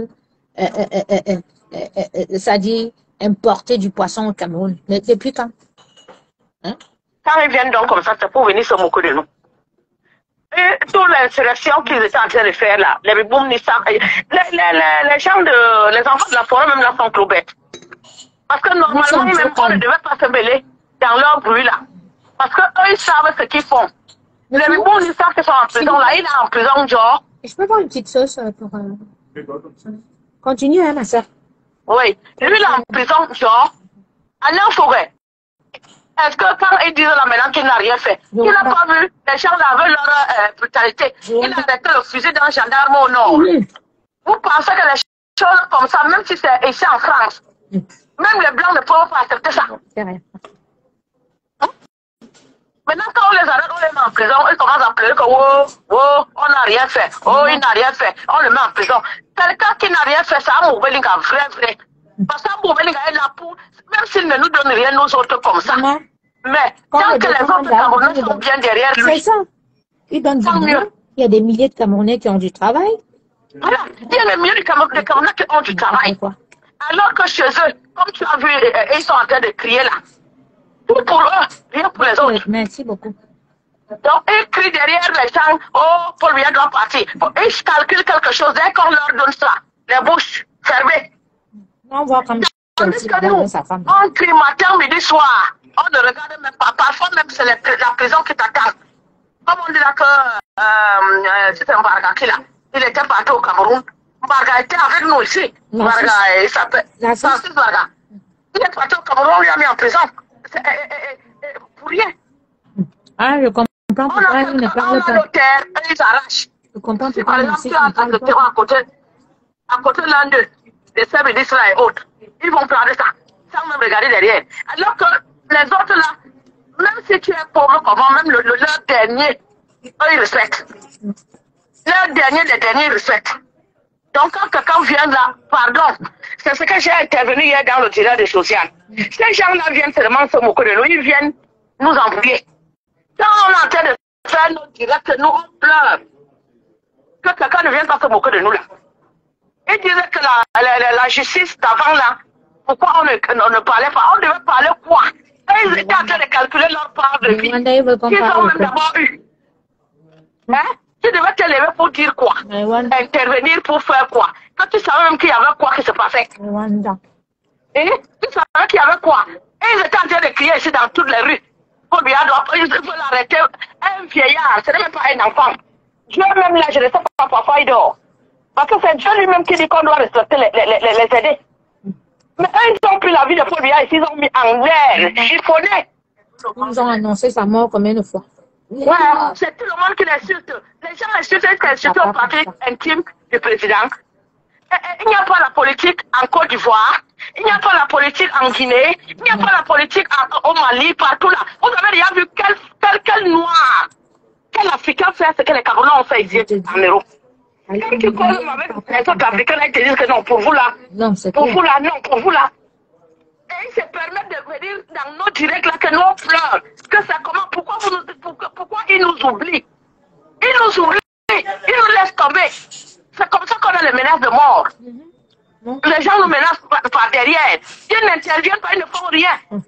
ça dit, importer du poisson au Cameroun. Mais depuis quand? Quand ils viennent donc comme ça, c'est pour venir se moquer de nous. Et toutes les sélections qu'ils étaient en train de faire là, les biboum, les gens les enfants de la forêt, même là, sont trop bêtes. Parce que normalement, même on ne devait pas se mêler dans leur bruit là. Parce que eux, ils savent ce qu'ils font. Les biboum, ils savent qu'ils sont en prison là, il est en prison, genre. Je peux voir une petite sauce pour... Continue, hein, ma soeur. Oui, lui, il est en prison, genre, aller en forêt. Est-ce que quand ils disent là maintenant qu'il n'a rien fait, il n'a pas vu, les gens avaient leur brutalité. Il a arrêté le fusil d'un gendarme au nord. Vous pensez que les choses comme ça, même si c'est ici en France, même les blancs ne peuvent pas accepter ça. Maintenant, quand on les arrête, on les met en prison, ils commencent à pleurer que oh, oh, on n'a rien fait, oh, il n'a rien fait, on le met en prison. Quelqu'un qui n'a rien fait, ça a Moubelinga vrai. Parce que Moubelinga est là pour, même s'il ne nous donne rien, nous autres comme ça. Mais tant que les autres Camerounais sont bien derrière lui, c'est ça. Il donne du mieux. Il y a des milliers de Camerounais qui ont du travail. Voilà, il y a des milliers de Camerounais qui ont du travail. Alors que chez eux, comme tu as vu, ils sont en train de crier là. Tout pour eux, rien pour les autres. Merci beaucoup. Donc, ils crient derrière les gens, oh, Paul Biya doit partir. Ils calculent quelque chose, dès qu'on leur donne ça, les bouches fermées. On voit comme tandis que nous, on crie matin, midi, soir. On ne regarde même pas. Parfois même, c'est la prison qui t'attend. Comme on dit là que c'était Mbarga qui là. Il était parti au Cameroun. Mbarga était avec nous ici. Mbarga, il s'appelle Francis Mbarga. Il est parti au Cameroun, on lui a mis en prison. Pour rien. Ah, je comprends pourquoi ils ne parlent pas. L'hôtel, ils arrachent. Je comprends Si pourquoi par exemple, tu as un de terrain à côté l'un d'eux, des services d'Israël et autres, ils vont prendre ça, sans même regarder derrière. Alors que les autres là, même si tu es pauvre comment, même leur dernier, eux ils respectent. Leur dernier, les derniers ils respectent. Donc quand quelqu'un vient là, pardon, c'est ce que j'ai intervenu hier dans le direct de social. Ces gens-là viennent seulement se moquer de nous, ils viennent nous embrouiller. Quand on est en train de faire nos directs, nous on pleure. Que quelqu'un ne vienne pas se moquer de nous là. Ils disaient que la justice d'avant là, pourquoi on ne parlait pas? On devait parler quoi? Ils étaient en train de calculer leur part de vie. Qu'ils ont même d'abord eu. Hein? Tu devais te lever pour dire quoi? Intervenir pour faire quoi? Quand tu savais même qu'il y avait quoi qui se passait. Et tu savais qu'il y avait quoi? Et ils étaient en train de crier ici dans toutes les rues. Il faut l'arrêter. Un vieillard, ce n'est même pas un enfant. Dieu même là, je ne sais pas pourquoi il dort. Parce que c'est Dieu lui-même qui dit qu'on doit respecter les aider. Mais eux, ils ont pris la vie de Paul Biya ici, ils ont mis en l'air, chiffonné. Ils ont annoncé sa mort combien de fois? Ouais, c'est tout le monde qui l'insulte. Les gens insultent au parti intime du président. Il n'y a pas la politique en Côte d'Ivoire, il n'y a pas la politique en Guinée, il n'y a pas la politique au Mali, partout là. Vous avez déjà vu quel noir, quel Africain fait ce que les Camerounais ont fait ici en Europe. Quand tu colles avec les autres Africains, ils te disent que non, pour vous là, non, pour vous là, non, pour vous là. Et ils se permettent de venir dans nos directs là que nous on pleure. Que c'est comment, pourquoi ils nous oublient? Ils nous oublient, ils nous laissent tomber. C'est comme ça qu'on a les menaces de mort. Les gens nous menacent par derrière. Ils n'interviennent pas, ils ne font rien.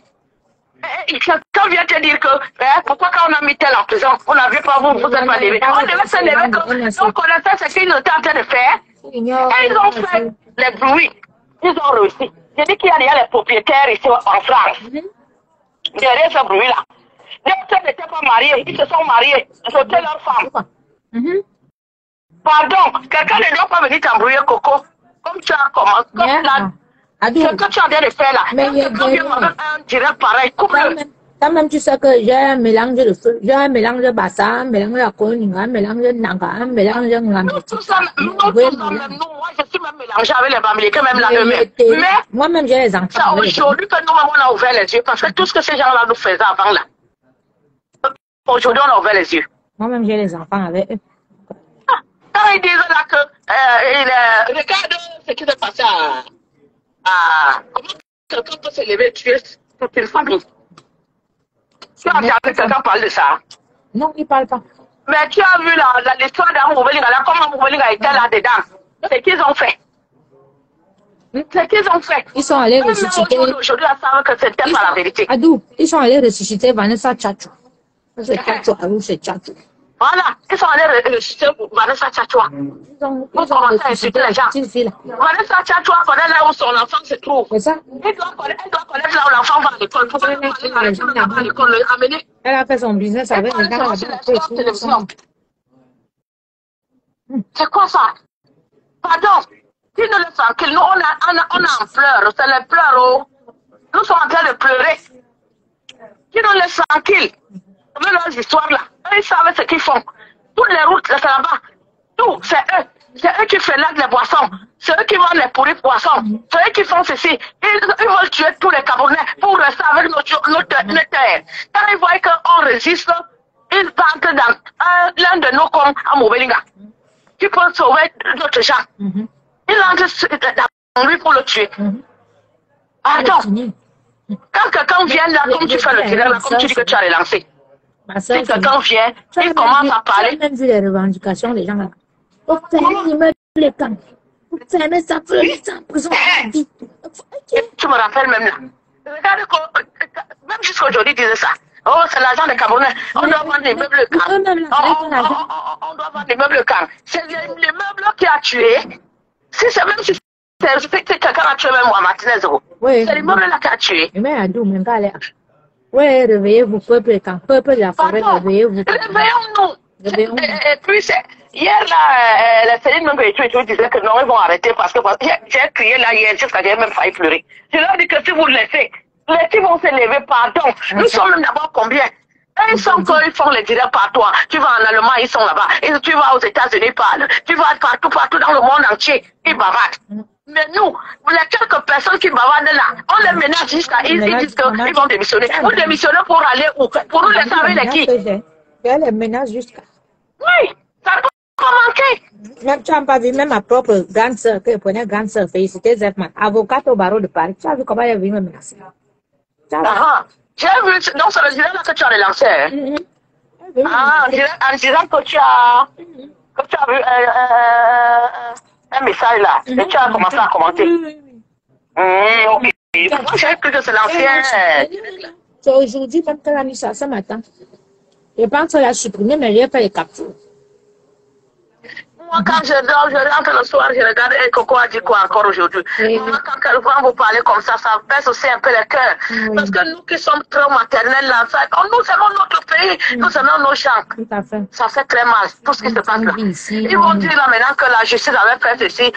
Quelqu'un vient te dire que pourquoi quand on a mis tel en prison, on n'avait pas vous êtes pas levé. On devait se lever comme on connaissait ce qu'ils étaient en train de faire. Et ils ont fait les bruits. Ils ont réussi. J'ai dit qu'il y a les propriétaires ici en France. Derrière ce bruit-là. Les autres n'étaient pas mariés, ils se sont mariés. Ils étaient leurs femmes. Pardon, quelqu'un ne doit pas venir t'embrouiller, Coco. Comme tu as commencé. Comme là. Ce que tu as train de faire là. Mais il y a un direct pareil. Quand même, tu sais que j'ai un mélange de feu. J'ai un mélange de bassa, un mélange de koning, un mélange de nanga, un mélange de ngambi. Nous, moi, je suis même mélangée avec les Bamilés, même là eux-mêmes. Mais moi-même, j'ai les enfants. C'est aujourd'hui que nous, on a ouvert les yeux. Parce que tout ce que ces gens-là nous faisaient avant là. Aujourd'hui, on a ouvert les yeux. Moi-même, j'ai les enfants avec eux. Quand ils disent là que, regarde ce qui s'est passé comment quelqu'un peut se lever et tuer toute une famille. Tu as entendu quelqu'un parler de ça? Non, il ne parle pas. Mais tu as vu l'histoire d'Amouvelinga, comment Amouvelinga était là-dedans. C'est qu'ils ont fait. C'est qu'ils ont fait. Ils sont allés ressusciter. Aujourd'hui, ils savent que c'était pas la vérité. Adou, ils sont allés ressusciter Vanessa Tchatchou. C'est Tchatchou, Adou, c'est Tchatchou. Voilà, ils sont allés ressusciter Vanessa Tchatchoua. Ils ont commencé à insulter les gens. Vanessa Tchatchoua connaît là où son enfant se trouve. C'est ça. Elle doit connaître là où l'enfant va à l'école. Pour aller à l'école, le amener. Elle a fait son business avec les gens. C'est quoi ça? Pardon. Qui nous laisse tranquille? Nous, on a en pleurs. C'est les pleurs. Oh. Nous sommes en train de pleurer. Qui nous laisse tranquille? Avec leurs histoires là. Eux, ils savent ce qu'ils font. Toutes les routes, c'est là-bas. Tout, c'est eux. C'est eux qui font les boissons. C'est eux qui vendent les pourris poissons. C'est eux qui font ceci. Ils veulent tuer tous les Camerounais pour rester avec nos terres. Quand ils voient qu'on résiste, ils partent dans l'un de nos comme à Moubelinga. Qui peut sauver d'autres gens. Ils entrent dans lui pour le tuer. Attends. Quand quelqu'un vient là, comme tu fais le tirage, là, comme tu dis que tu as relancé. Si quelqu'un vient, il commence à parler. Tu as même vu les revendications des gens là. Pour fermer l'immeuble, les camps. Pour fermer ça, pour le mettre en prison. Tu me rappelles même là. Regarde, même jusqu'aujourd'hui, ils disaient ça. Oh, c'est l'argent des Camerounais. On doit vendre les meubles camps. On doit vendre les meubles camps. C'est les meubles qui a tué. Si c'est même si c'est quelqu'un a tué même moi, Martinez. C'est les meubles là qui a tué. Mais à nous, même pas là. Ouais, réveillez-vous, peuple camp, peuple de la forêt, réveillez-vous. Réveillons-nous. Et puis, hier là, Céline Mengo disait que non, ils vont arrêter parce que j'ai crié là hier jusqu'à j'ai même failli pleurer. Je leur dis que si vous le laissez, les filles vont se lever, pardon. Nous sommes d'abord combien? Ils sont qu'ils font les directs par toi. Tu vas en Allemagne, ils sont là-bas. Et tu vas aux États-Unis, tu vas partout dans le monde entier, ils bavardent. Mais nous, les quelques personnes qui bavardent là, on les menace jusqu'à ils disent qu'ils vont démissionner. Vous démissionnez pour aller où? Pour nous laisser avec les qui? Elle les menace jusqu'à. Oui, ça peut pas manquer. Même tu n'as pas vu, même ma propre grande sœur, que je prenais grande sœur, félicité Zefman, avocate au barreau de Paris. Tu as vu comment elle est venue me menacer? J'ai vu, donc c'est le direct là que tu as relancé. En disant que tu as vu un message là, et tu as commencé à commenter. Ok. Moi, j'ai cru que c'est l'ancien. C'est aujourd'hui, même qu'elle a mis ça ce matin. Je pense qu'elle a supprimé, mais elle a fait les captures. Moi, quand je rentre le soir, je regarde Coco a dit quoi encore aujourd'hui. Moi, quand quelqu'un vous parler comme ça baisse aussi un peu le cœur. Parce que nous qui sommes trop maternels là, nous aimons notre pays, nous aimons nos gens. Tout à fait. Ça fait très mal, tout ce qui se passe là. Ils vont dire là maintenant que la justice avait fait ceci.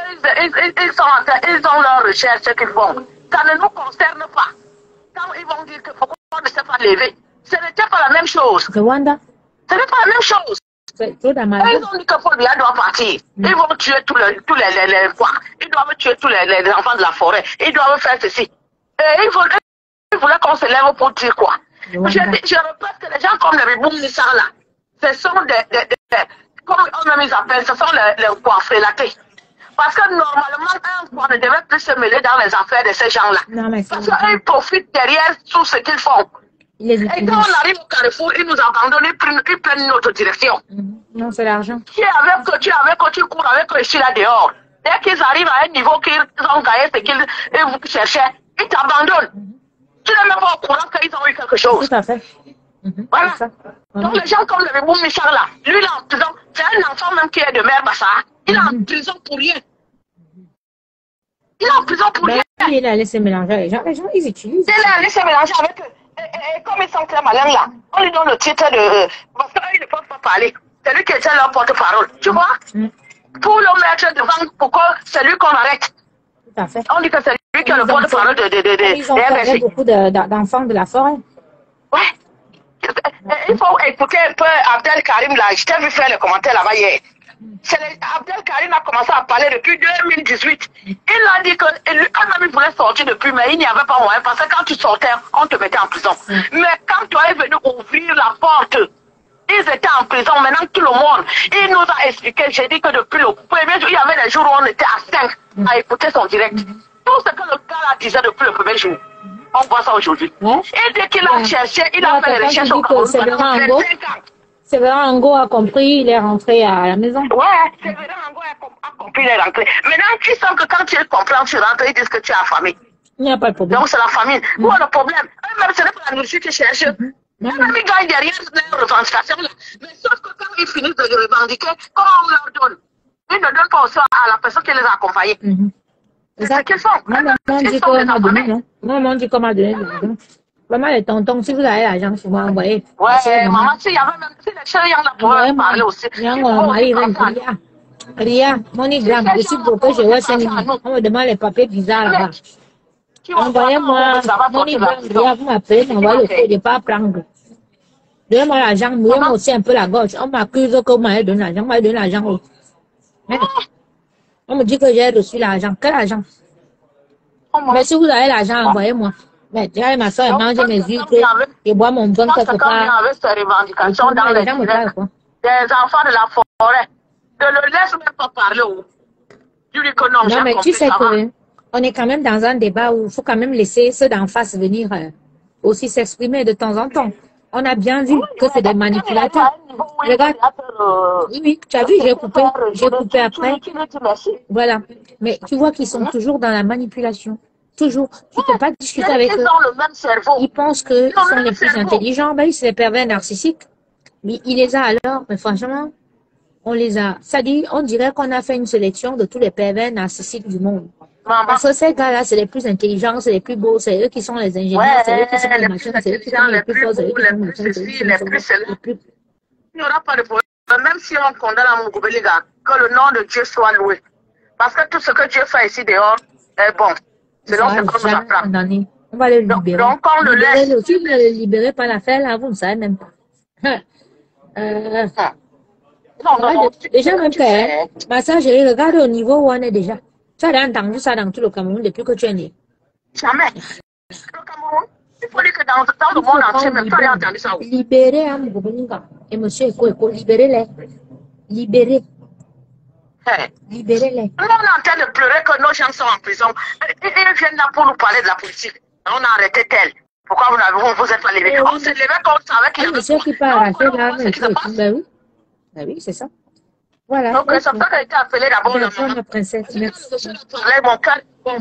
Ils ont leur recherche, ce qu'ils font. Ça ne nous concerne pas. Quand ils vont dire que pourquoi on ne s'est pas levé, ce n'était pas la même chose. Rwanda. Ce n'est pas la même chose. Ils ont dit que Paul Biya doit partir. Ils vont tuer tous les quoi. Ils doivent tuer tous les enfants de la forêt. Ils doivent faire ceci. Et ils voulaient qu'on se lève pour dire quoi. Je répète que les gens comme les Riboum Nissar là, ce sont comme on les appelle, ce sont les quoi, frélatés. Parce que normalement, un quoi ne devrait plus se mêler dans les affaires de ces gens-là. Parce qu'ils profitent derrière tout ce qu'ils font. Et quand on arrive au carrefour, ils nous abandonnent, ils prennent notre direction. Non, c'est l'argent. Tu cours avec eux ici là dehors. Dès qu'ils arrivent à un niveau qu'ils ont gagné ce qu'ils cherchaient, ils t'abandonnent. Tu n'es même pas au courant qu'ils ont eu quelque chose. Tout à fait. Voilà. Donc les gens comme le Riboum Michel là, lui là en prison, c'est un enfant même qui est de mère Bassa. Il est en prison pour rien. Il est en prison pour rien. Il a laissé mélanger les gens. Les gens, ils utilisent. Il a laissé mélanger avec eux. Et comme ils sont très malins là, on lui donne le titre de... Parce qu'ils ne peuvent pas parler. C'est lui qui était leur porte-parole. Tu vois? Pour le mettre devant, pourquoi c'est lui qu'on arrête? Tout à fait. On dit que c'est lui qui est le porte-parole de ils ont fait beaucoup d'enfants de la forêt. Ouais. Il faut écouter un peu Abdel Karim là. Je t'ai vu faire le commentaire là-bas hier. Abdel Karim a commencé à parler depuis 2018. Il a dit que lui-même voulait sortir depuis, mais il n'y avait pas moyen parce que quand tu sortais, on te mettait en prison. Mais quand tu es venu ouvrir la porte, ils étaient en prison. Maintenant, tout le monde, il nous a expliqué. J'ai dit que depuis le premier jour, il y avait des jours où on était à 5 à écouter son direct. Tout ce que le gars disait depuis le premier jour. On voit ça aujourd'hui. Et dès qu'il a cherché, il a fait les recherches au Cameroun. C'est vrai, Ango a compris, il est rentré à la maison. Ouais, c'est vrai, Ango a compris, il est rentré. Maintenant, tu sens que quand tu comprends, tu rentres, ils disent que tu es affamé. Il n'y a pas de problème. Donc, c'est la famille. Où est le problème? Eux-mêmes, ce n'est pas la nourriture qu'ils cherchent. Les amis gagnent derrière les revendications. Mais sauf que quand ils finissent de les revendiquer, comment on leur donne? Ils ne donnent pas aussi à la personne qui les a accompagnés. C'est ce qu'ils font. Maman dit qu'on m'a donné de l'argent. Maman, les tontons, si vous avez l'argent, c'est moi envoyé. Ouais, maman, s'il y avait même si les chers, il y en a pour parler aussi. Ria, MoneyGram, je suis bloqué, je vois 5 minutes. On me demande les papiers bizarres là-bas. Envoyez-moi MoneyGram, Ria, vous m'appelez, m'envoyez le fait de ne pas prendre. Donnez-moi l'argent, mouillez-moi aussi un peu la gorge. On m'accuse que vous m'avez donné l'argent, vous m'avez donné l'argent. On me dit que j'ai reçu l'argent. Quel argent? Mais si vous avez l'argent, envoyez-moi. Mais déjà, ma soeur, elle mange mes huîtres et boit mon bon quelque part. Avec ces revendications dans les des enfants de la forêt. Ne le laisse même pas parler. Tu lui connais. Non, mais tu sais que on est quand même dans un débat où il faut quand même laisser ceux d'en face venir aussi s'exprimer de temps en temps. On a bien vu que c'est des manipulateurs. Regarde. Oui, tu as vu, j'ai coupé après. Voilà. Mais tu vois qu'ils sont toujours dans la manipulation. Toujours. Tu ne peux pas discuter avec eux. Ils pensent qu'ils sont les plus intelligents. Ben, c'est les pervers narcissiques. Mais il les a alors. Mais franchement, on les a. Ça dit, on dirait qu'on a fait une sélection de tous les pervers narcissiques du monde. Parce que ces gars-là, c'est les plus intelligents, c'est les plus beaux, c'est eux qui sont les ingénieurs, c'est eux qui sont les machins, c'est eux qui sont les plus forts, c'est eux qui sont les machins, les plus... Il n'y aura pas de problème, même si on condamne à Mougoubeléga, que le nom de Dieu soit loué. Parce que tout ce que Dieu fait ici dehors est bon. Selon ce que nous apprend. On va le libérer. Donc, on le laisse. Si vous ne le libérez pas l'affaire, là, vous ne savez même pas. Non, déjà, même que, ma soeur, j'ai regardé au niveau où on est déjà. Tu as entendu ça dans tout le Cameroun depuis que tu es né? Jamais. Le Cameroun, il faut dire que dans le monde entier, même pas entendu ça. Libérez Amougobelinga. Et monsieur Eko, libérez-les. Libérez. Libérez-les. On est en train de pleurer que nos gens sont en prison. Ils viennent là pour nous parler de la politique. On a arrêté tel. Pourquoi vous êtes pas levés? On s'est levé quand on savait qu'il y avait... monsieur qui part arracher là, ben oui, c'est ça. Voilà. Donc, c'est ça qu'elle a été appelée d'abord la princesse. Merci. Mon cœur.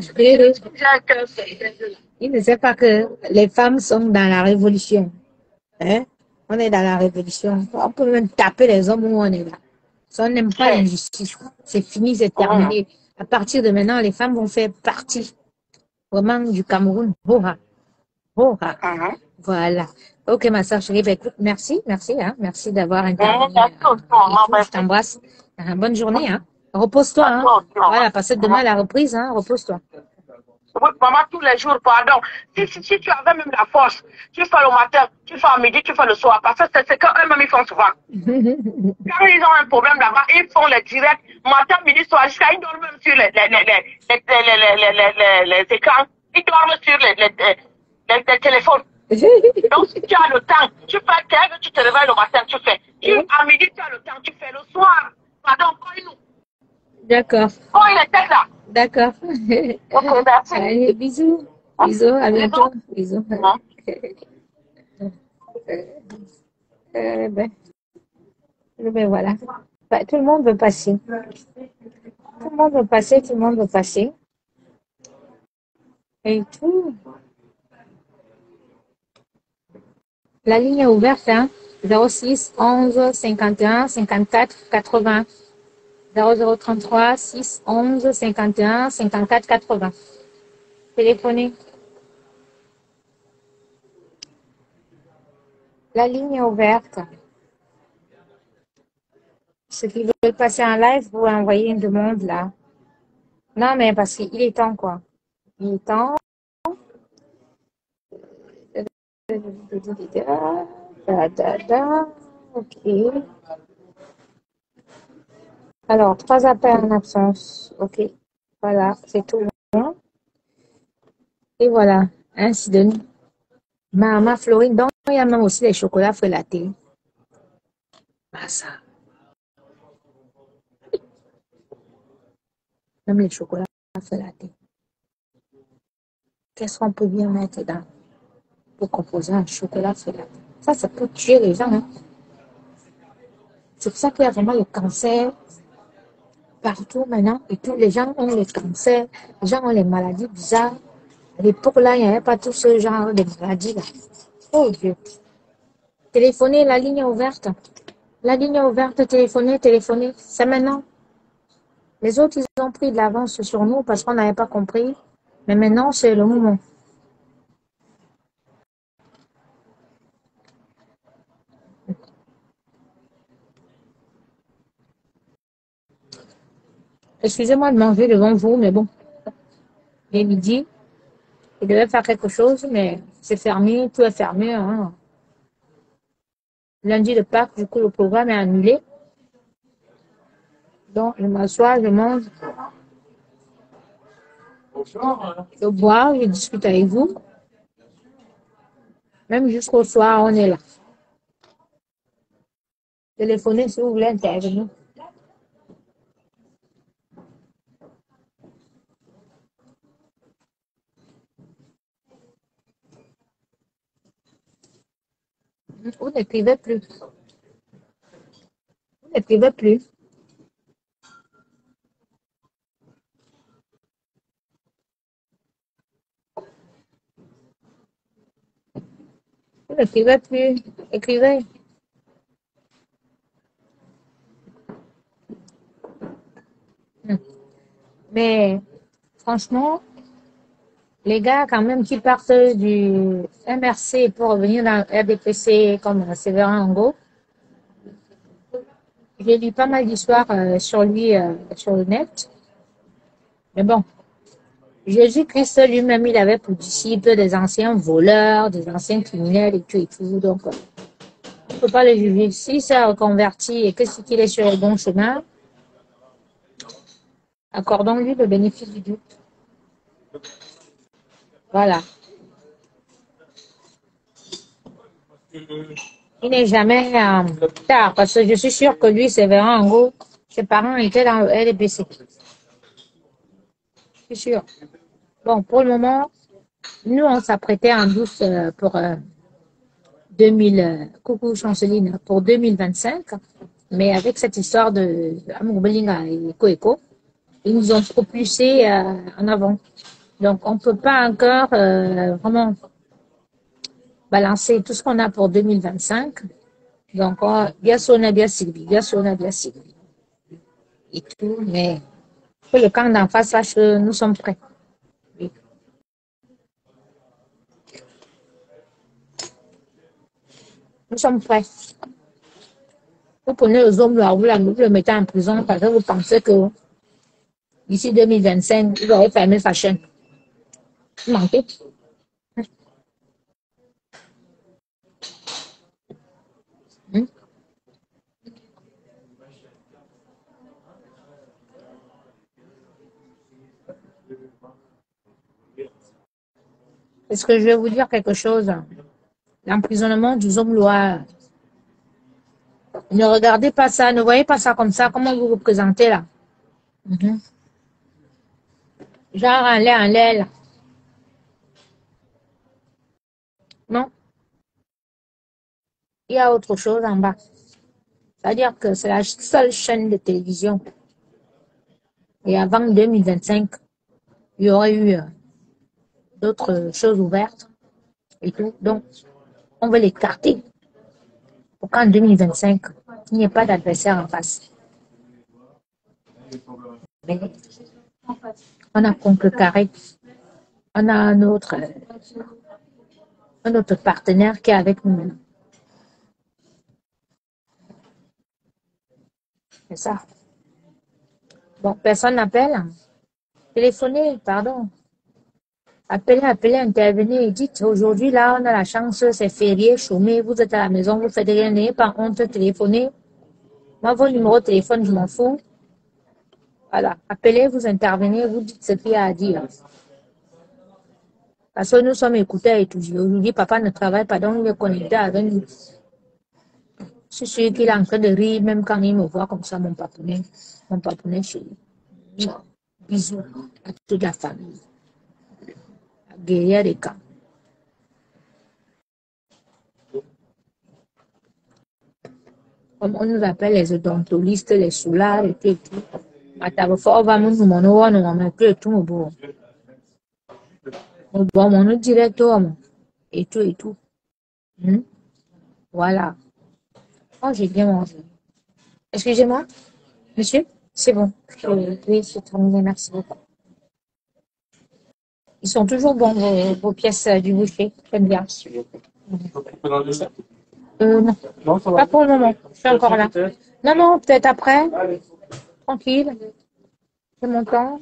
Il ne sait pas que les femmes sont dans la révolution. Hein? On est dans la révolution. On peut même taper les hommes où on est là. Si on n'aime pas l'injustice, c'est fini, c'est terminé. À partir de maintenant, les femmes vont faire partie vraiment du Cameroun. Voilà. Ok, ma soeur chérie, ben, écoute, merci, hein, merci d'avoir intervenu. Je t'embrasse. Bonne journée, hein. Repose-toi, hein. Voilà, parce que demain la reprise, hein, repose-toi. Oui, maman, tous les jours, pardon. Si tu avais même la force, tu fais le matin, tu fais à midi, tu fais le soir, parce que c'est ce qu'eux-mêmes ils font souvent. Quand ils ont un problème là-bas, ils font les directs, matin, midi, soir, jusqu'à ils dorment même sur les écrans, ils dorment sur les téléphones. Donc, si tu as le temps, tu fais, tu te réveilles le matin, tu fais. À midi, tu as le temps, tu fais le soir. Pardon, nous. D'accord. Oh, il était là. D'accord. Ok, merci. Allez, bisous. Bisous, à bientôt. Bisous. Ben voilà. Ben, tout le monde veut passer. Tout le monde veut passer, tout le monde veut passer. Et tout. La ligne est ouverte, hein. 06 11 51 54 80. 0033 6 11 51 54 80. Téléphonez. La ligne est ouverte. Ceux qui veulent passer en live, vous envoyez une demande là. Non, mais parce qu'il est temps, quoi. Il est temps. Ok. Alors, 3 appels en absence. Ok. Voilà, c'est tout bon. Et voilà, ainsi de nous. Maman Florine, donc il y a même aussi les chocolats frelatés. Ah, ça. Même les chocolats frelatés. Qu'est-ce qu'on peut bien mettre dedans pour composer un chocolat frelaté? Ça peut tuer les gens. Hein? C'est pour ça qu'il y a vraiment le cancer partout maintenant. Et tous les gens ont le cancer. Les gens ont les maladies bizarres. À l'époque, là, il n'y avait pas tout ce genre de maladies. Là. Oh Dieu. Téléphonez, la ligne est ouverte. La ligne est ouverte, téléphonez, téléphonez. C'est maintenant. Les autres, ils ont pris de l'avance sur nous parce qu'on n'avait pas compris. Mais maintenant, c'est le moment. Excusez-moi de manger devant vous, mais bon, il est midi. Il devait faire quelque chose, mais c'est fermé, tout est fermé. Hein. Lundi de Pâques, du coup, le programme est annulé. Donc, je m'assois, je mange, je bois, je discute avec vous. Même jusqu'au soir, on est là. Téléphonez si vous voulez intervenir. Vous n'écrivez plus. Vous n'écrivez plus. Vous n'écrivez plus. Écrivez. Mais franchement, les gars quand même qui partent du MRC pour revenir dans le RDPC comme Séverin Angot, j'ai lu pas mal d'histoires sur lui sur le net. Mais bon, Jésus-Christ lui-même, il avait pour disciples des anciens voleurs, des anciens criminels et tout et tout. Donc, on ne peut pas le juger. S'il s'est reconverti et que c'est qu'il est sur le bon chemin, accordons-lui le bénéfice du doute. Voilà. Il n'est jamais tard parce que je suis sûre que lui, Séverin Angot, ses parents étaient dans le RDPC. Je suis sûre. Bon, pour le moment, nous, on s'apprêtait en douce pour coucou Chanceline, pour 2025. Mais avec cette histoire de Amour Belinga et Koeko, ils nous ont propulsés en avant. Donc, on ne peut pas encore vraiment balancer tout ce qu'on a pour 2025. Donc, bien sûr, on a bien Sylvie, bien sûr, on a bien Sylvie. Et tout, mais que le camp d'en face sache que nous sommes prêts. Oui. Nous sommes prêts. Vous prenez les hommes là, vous le mettez en prison parce que vous pensez que d'ici 2025, vous aurez fermé sa chaîne. Vous mentez. Est-ce que je vais vous dire quelque chose? L'emprisonnement du Zomlois. Ne regardez pas ça, ne voyez pas ça comme ça. Comment vous vous présentez là? Genre en l'air. Non. Il y a autre chose en bas. C'est-à-dire que c'est la seule chaîne de télévision. Et avant 2025, il y aurait eu d'autres choses ouvertes et tout. Donc, on veut l'écarter pour qu'en 2025, il n'y ait pas d'adversaire en face. Mais on a contrecarré. On a un autre partenaire qui est avec nous maintenant. C'est ça. Bon, personne n'appelle. Téléphonez, pardon. Appelez, intervenez et dites, aujourd'hui, là, on a la chance, c'est férié, chômé, vous êtes à la maison, vous faites rien, n'ayez pas honte, téléphonez. Moi, vos numéros de téléphone, je m'en fous. Voilà. Appelez, vous intervenez, vous dites ce qu'il y a à dire. Parce que nous sommes écouteurs et tout. Aujourd'hui, papa ne travaille pas, donc il est connecté avec nous. Je suis sûr qu'il est en train de rire, même quand il me voit comme ça, mon papounet chéri. Bisous à toute la famille. Guerrière des camps. Comme on nous appelle les odontolistes, les soulards et tout et tout. Bon, on nous directement et tout et tout. Voilà. Oh, j'ai bien mangé. Excusez-moi, monsieur? C'est bon. Oui, c'est terminé. Merci beaucoup. Ils sont toujours bons, vos pièces du boucher. J'aime bien. Non. Pas pour le moment. Je suis encore là. Non, non, peut-être après. Tranquille. C'est mon temps.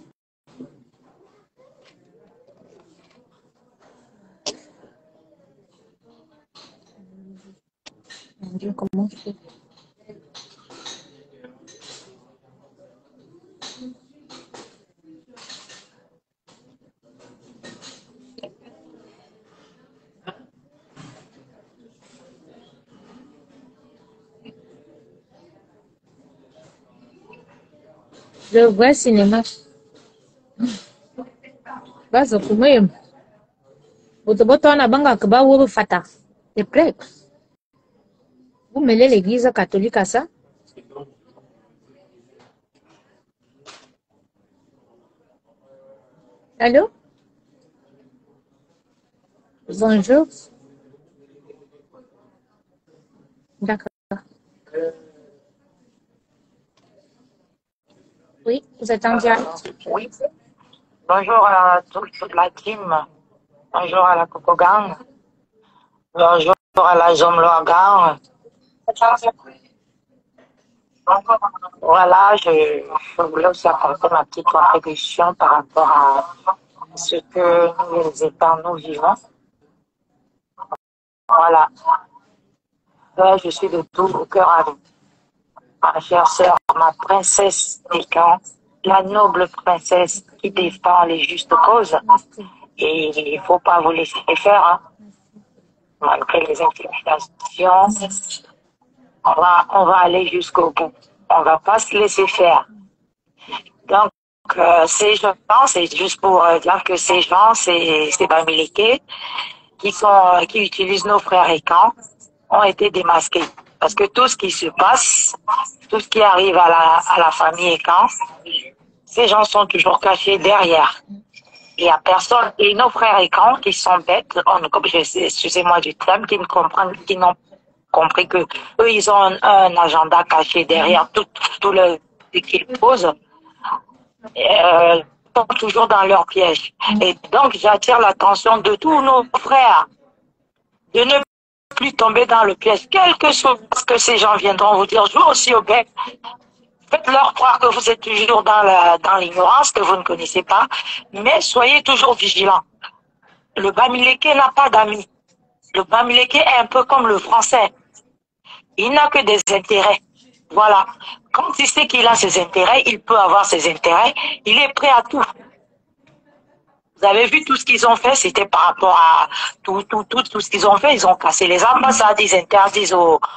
Mon Dieu, comment je fais? Le vrai cinéma. Basi kumwe. Botoboto na banga kaba wuru fata. C'est prêt. Vous mêlez l'église catholique à ça? Allô? Bonjour. D'accord. Oui, vous êtes en direct. Oui. Bonjour à toute la team. Bonjour à la Coco Gang. Bonjour à la Jomloa Gang. Voilà, je voulais aussi apporter ma petite contribution par rapport à ce que nous, les États, nous vivons. Voilà. Je suis de tout au cœur avec ma chère sœur, ma princesse des camps, la noble princesse qui défend les justes causes. Et il ne faut pas vous laisser faire, hein. Malgré les intimidations, on va aller jusqu'au bout. On ne va pas se laisser faire. Donc, ces gens, c'est juste pour dire que ces gens, ces Bamileke, qui utilisent nos frères et camps, ont été démasqués. Parce que tout ce qui se passe, tout ce qui arrive à la famille et camp, ces gens sont toujours cachés derrière. Il n'y a personne. Et nos frères et camps qui sont bêtes, excusez-moi du terme, qui n'ont compris que eux, ils ont un agenda caché derrière tout le qu'ils posent. Sont toujours dans leur piège. Et donc, j'attire l'attention de tous nos frères de ne plus tomber dans le piège, quel que soit ce que ces gens viendront vous dire. Jouez aussi au bec. Faites-leur croire que vous êtes toujours dans l'ignorance, que vous ne connaissez pas, mais soyez toujours vigilants. Le Bamileke n'a pas d'amis. Le Bamileke est un peu comme le français. Il n'a que des intérêts. Voilà. Quand il sait qu'il a ses intérêts, il peut avoir ses intérêts, il est prêt à tout. Vous avez vu tout ce qu'ils ont fait, c'était par rapport à tout ce qu'ils ont fait. Ils ont cassé les ambassades, ils interdisent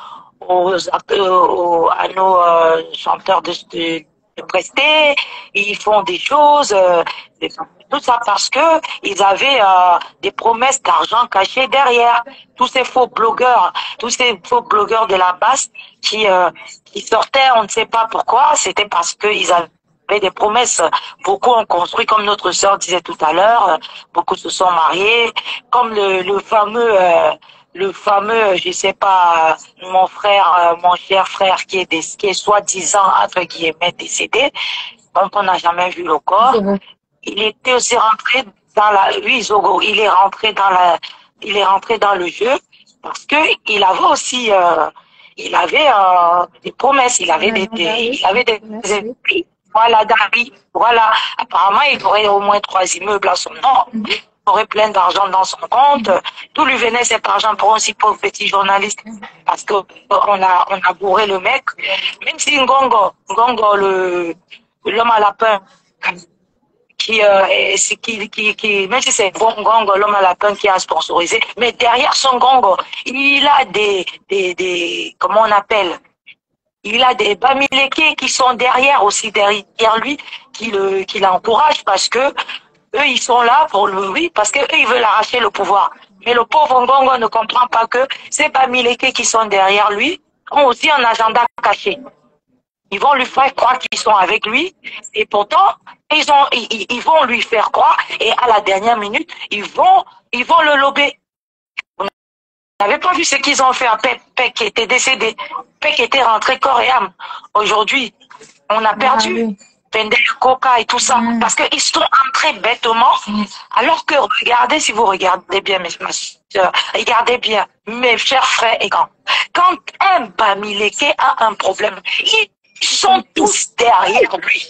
à nos chanteurs de prester, ils font des choses, tout ça parce que ils avaient des promesses d'argent cachées derrière. Tous ces faux blogueurs de la base qui sortaient, on ne sait pas pourquoi, c'était parce qu'ils avaient des promesses. Beaucoup ont construit, comme notre sœur disait tout à l'heure, beaucoup se sont mariés, comme le fameux, je sais pas, mon cher frère qui est soi-disant, entre guillemets, décédé, dont on n'a jamais vu le corps. Il était aussi rentré Zogo, il est rentré dans le jeu parce que il avait aussi, des promesses, il avait des voilà, d'amis. Voilà. Apparemment, il aurait au moins 3 immeubles à son nom. Il aurait plein d'argent dans son compte. D'où lui venait cet argent pour un si pauvre petit journaliste? Parce que on a bourré le mec. Même si Ngongo, l'homme à lapin, même si c'est bon Ngongo, l'homme à lapin qui a sponsorisé, mais derrière son Ngongo, il a comment on appelle? Il a des Bamileke qui sont derrière lui, qui l'encouragent parce que eux, ils sont là pour lui, parce que eux, ils veulent arracher le pouvoir. Mais le pauvre Ngongo ne comprend pas que ces Bamileke qui sont derrière lui ont aussi un agenda caché. Ils vont lui faire croire qu'ils sont avec lui, et pourtant, ils vont lui faire croire, et à la dernière minute, ils vont le lober. n'avez pas vu ce qu'ils ont fait à Pep qui était décédé. Pep qui était rentré corps et âme. Aujourd'hui, on a perdu Pender, Coca et tout ça. Parce qu'ils sont entrés bêtement. Alors que, regardez, si vous regardez bien, mes soeurs, regardez bien, mes chers frères et grands. Quand un Bamileke a un problème, ils sont tous derrière lui.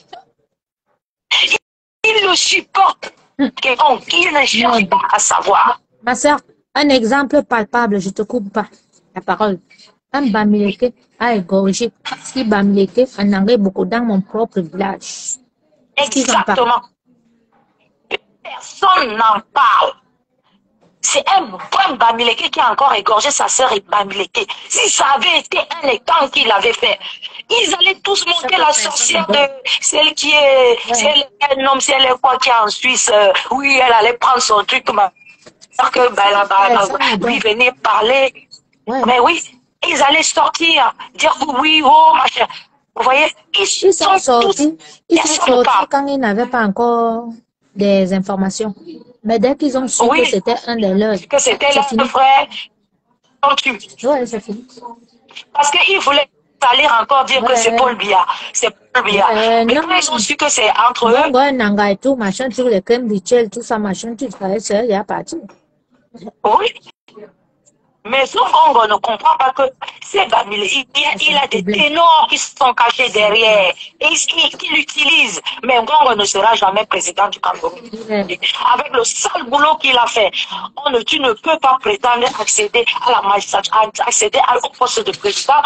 Ils le supportent. Ils ne cherchent pas à savoir. Ma soeur, un exemple palpable, je te coupe pas la parole. Un Bamileke a égorgé 6 Bamileke en anglais beaucoup dans mon propre village. Exactement. Personne n'en parle. C'est un bon Bamileke qui a encore égorgé sa sœur et Bamileke. Si ça avait été un étang qu'il avait fait, ils allaient tous monter la sorcière de celle qui est, si elle est un homme, si elle est quoi qui est en Suisse, oui, elle allait prendre son truc, alors que lui venait parler. Mais oui, ils allaient sortir, dire oui, oh, machin. Vous voyez, ils sont sortis. Ils sont sortis quand ils n'avaient pas encore des informations. Mais dès qu'ils ont su que c'était un des leurs, que c'était leur frère, oui, c'est fini. Parce qu'ils voulaient aller encore dire que c'est Paul Biya. C'est Paul Biya. Mais quand ils ont su que c'est entre eux. Nanga et tout, machin, tout les crèmes rituels, tout ça, machin, tout ça, il y a parti. Oui. Mais Zongongo ne comprend pas que c'est Bamileke. Il a des ténors qui sont cachés derrière et qui l'utilisent. Mais Ngongo ne sera jamais président du Cameroun. Avec le sale boulot qu'il a fait, tu ne peux pas prétendre accéder à la magistrature, accéder au poste de président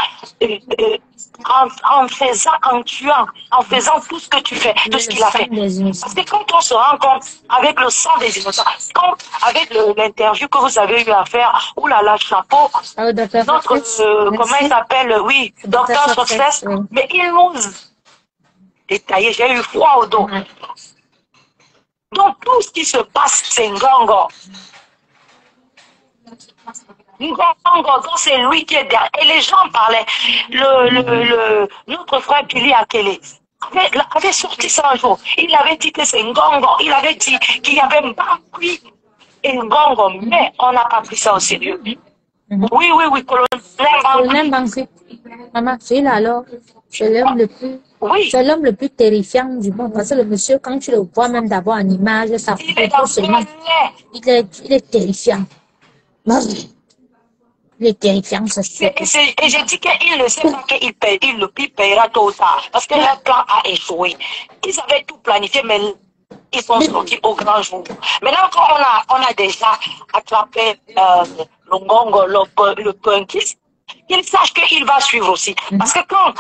en tuant, en faisant tout ce que tu fais, tout ce qu'il a fait. Parce que quand on se rend compte avec le sang des innocents, avec l'interview que vous avez eu à faire, oulala, chapeau, notre, comment il s'appelle, oui, docteur Success, mais il nous détaillé, j'ai eu froid au dos. Donc tout ce qui se passe, c'est Ngongo. Ngongo, c'est lui qui est derrière. Et les gens parlaient. Notre frère Pili Akele avait sorti ça un jour. Il avait dit que c'est Ngongo. Il avait dit qu'il y avait Mbakwi et Ngongo. Mais on n'a pas pris ça au sérieux. Oui, colonel Mbakwi. Maman, c'est là alors. C'est l'homme le plus. Oui. C'est l'homme le plus terrifiant du monde. Parce que le monsieur, quand tu le vois même d'abord en image, ça il est terrifiant. Il est terrifiant, ça se fait. Et j'ai dit qu'il ne sait pas qu'il paiera tôt ou tard. Parce que leur plan a échoué. Ils avaient tout planifié, mais ils sont sortis au grand jour. Maintenant, quand on a déjà attrapé le Ngongo, le punkiste, qu'il sache qu'il va suivre aussi. Parce que quand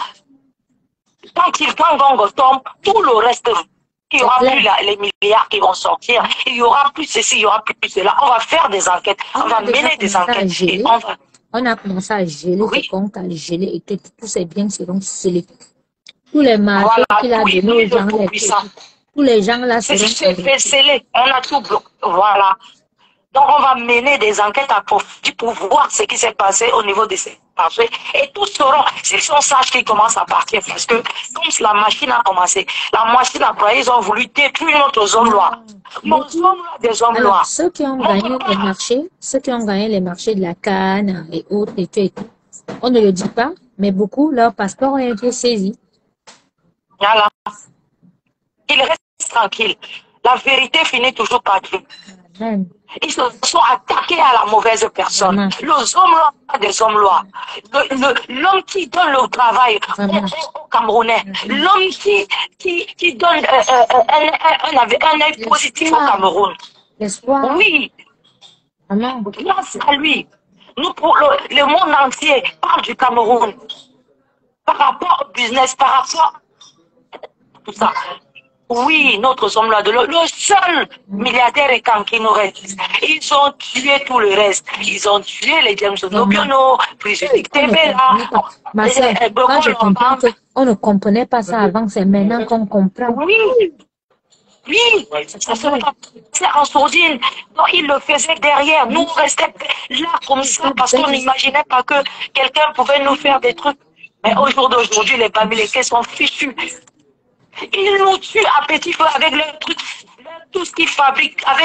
Ngongo tombe, tout le reste, il n'y aura plus les milliards qui vont sortir. Il n'y aura plus ceci, il n'y aura plus cela. On va faire des enquêtes. On va mener des enquêtes. Et on a commencé à geler ses comptes, à geler et que tous ces biens seront scellés. Tous les marchés qu'il a donnés aux gens, tous les gens là seront scellés. On a tout bloqué. Voilà. Donc on va mener des enquêtes approfondies pour voir ce qui s'est passé au niveau de ces marchés. Et tous seront, s'ils sont sages qu'ils commencent à partir. Parce que comme la machine a commencé, la machine a pris, ils ont voulu détruire notre zone noire. Des hommes noirs. Ceux qui ont gagné les marchés de la canne et autres, et tout, on ne le dit pas, mais beaucoup, leurs passeports ont été saisis. Voilà. Ils restent tranquilles. La vérité finit toujours par tuer. Ils se sont attaqués à la mauvaise personne. Les hommes noirs, des hommes noirs. L'homme qui donne le travail aux Camerounais. L'homme qui donne un œil positif au Cameroun. L'espoir. Oui. Grâce à lui, nous, pour le monde entier, parle du Cameroun. Par rapport au business, par rapport à tout ça. Oui, notre homme là, le seul milliardaire et qui nous reste. Ils ont tué tout le reste. Ils ont tué les James Nobiono, Prisonic TV là. Ma soeur, quand je comprends qu'on ne comprenait pas ça avant, c'est maintenant qu'on comprend. Oui. Oui, ça c'est en sourdine. Donc, il le faisait derrière. Nous, on restait là comme ça parce qu'on n'imaginait pas que quelqu'un pouvait nous faire des trucs. Mais au jour d'aujourd'hui, les Bamileke sont fichus. Ils nous tuent à petit feu avec leurs trucs, tout ce qu'ils fabriquent, avec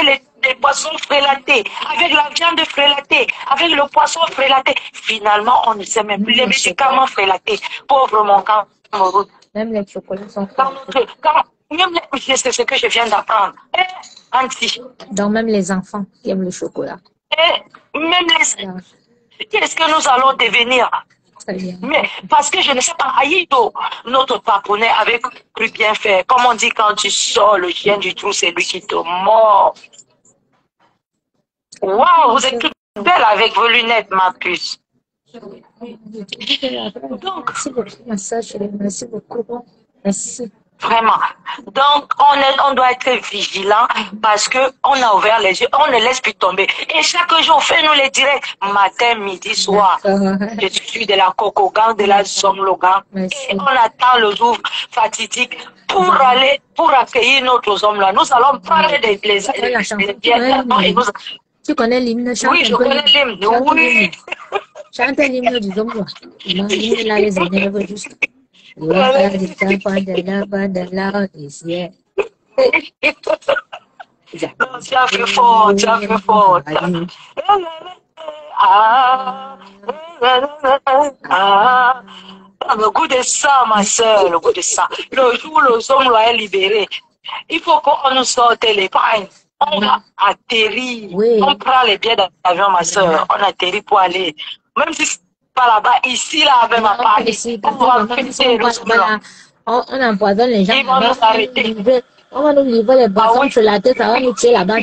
des poissons frélatés, avec la viande frélatée, avec le poisson frélaté. Finalement, on ne sait même plus les médicaments frélatés. Pauvre mon Cameroun. Même les chocolats sont C'est ce que je viens d'apprendre. Anti. Donc, même les enfants qui aiment le chocolat. Même les... Qu'est-ce que nous allons devenir? Très bien. Mais parce que je ne sais pas, Aïdo, notre papounet avait cru bien faire. Comme on dit, quand tu sors le chien du trou, c'est lui qui te mord. Waouh, vous êtes toute belle avec vos lunettes, ma puce. Donc, merci beaucoup, ma soeur, merci beaucoup. Merci. Vraiment. Donc, on doit être vigilant parce que on a ouvert les yeux, on ne laisse plus tomber. Et chaque jour, fais-nous les directs, matin, midi, soir. Je suis de la Cocogang, de la Zomlogang. Et on attend le jour fatidique pour aller, pour accueillir notre homme là. Nous allons prendre des biens. Tu connais l'hymne? Oui, je connais l'hymne. Oui. Chante l'hymne du Zombo. L'hymne là, les énerve juste. Tu as fait fort, tu as fait fort. Le goût de ça, ma soeur, le goût de ça. Le jour où le homme est libéré, il faut qu'on nous sorte l'épargne. On va atterrir. Oui. On prend les billets d'avion, ma soeur. On atterrit pour aller. Même si c'est pas là-bas, ici, là, avec ma part, on empoisonne les gens. Ils vont nous arrêter. On va nous livrer les boissons sur la tête, ça va nous tuer là-bas.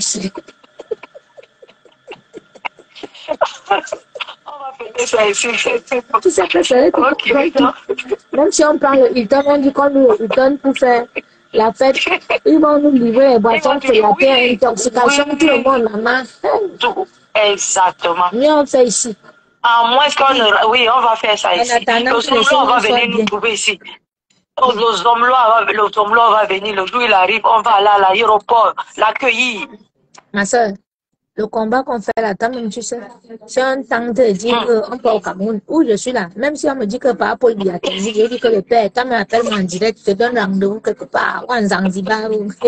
On va fêter ça ici. Tu sais que c'est même si on prend le Hilton, on dit qu'on nous Hilton pour faire la fête, ils vont nous livrer les boissons sur la tête, intoxication, tout le monde, maman. Exactement. Mais on fait ici. À moins qu'on... Oui, on va faire ça ici. Le on va venir nous trouver ici. Le homme va venir, le jour il arrive, on va aller à l'aéroport, l'accueillir. Ma soeur, le combat qu'on fait là, même tu sais, c'est un temps de dire qu'on peut au Cameroun, où je suis là, même si on me dit que par rapport à l'Ibiatini, je dis que le père, quand il m'appelle en direct, je te donne rendez-vous quelque part, ou en Zanzibar,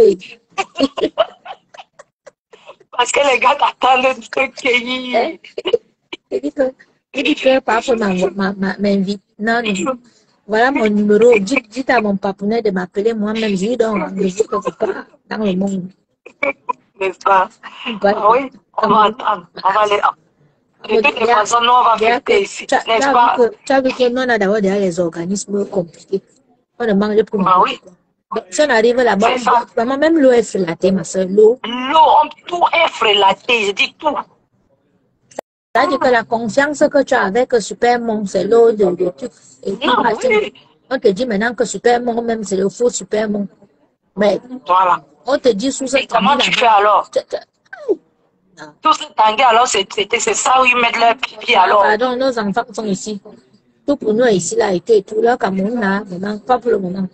Parce que les gars t'attendent de te cueillir. Il dit que par rapport à m'invite. Non, non. Voilà mon numéro. Dites à mon papounet de m'appeler moi-même. Je lui donne rendez-vous quelque part dans le monde. N'est-ce pas? Oui, on va attendre. On va aller. De toutes les façons, nous, on va fêter ici. N'est-ce pas? Tu as vu que nous, on a d'abord les organismes compliqués. On ne mange plus. Oui. Donc, si on arrive là-bas, vraiment, même l'eau est frélatée, ma soeur. L'eau, tout est frélaté. Je dis tout. C'est-à-dire que la confiance que tu as avec Supermon, c'est l'eau de tout. Et on te dit maintenant que Supermon, même, c'est le faux Supermon. Mais voilà. On te dit sous cette comment tu fais alors? Tout ce tangué, alors, c'est ça où ils mettent leur pipi alors. Pardon, nos enfants sont ici. Tout pour nous est ici, là, et tout. Là, Cameroun, là, maintenant, pas pour le moment.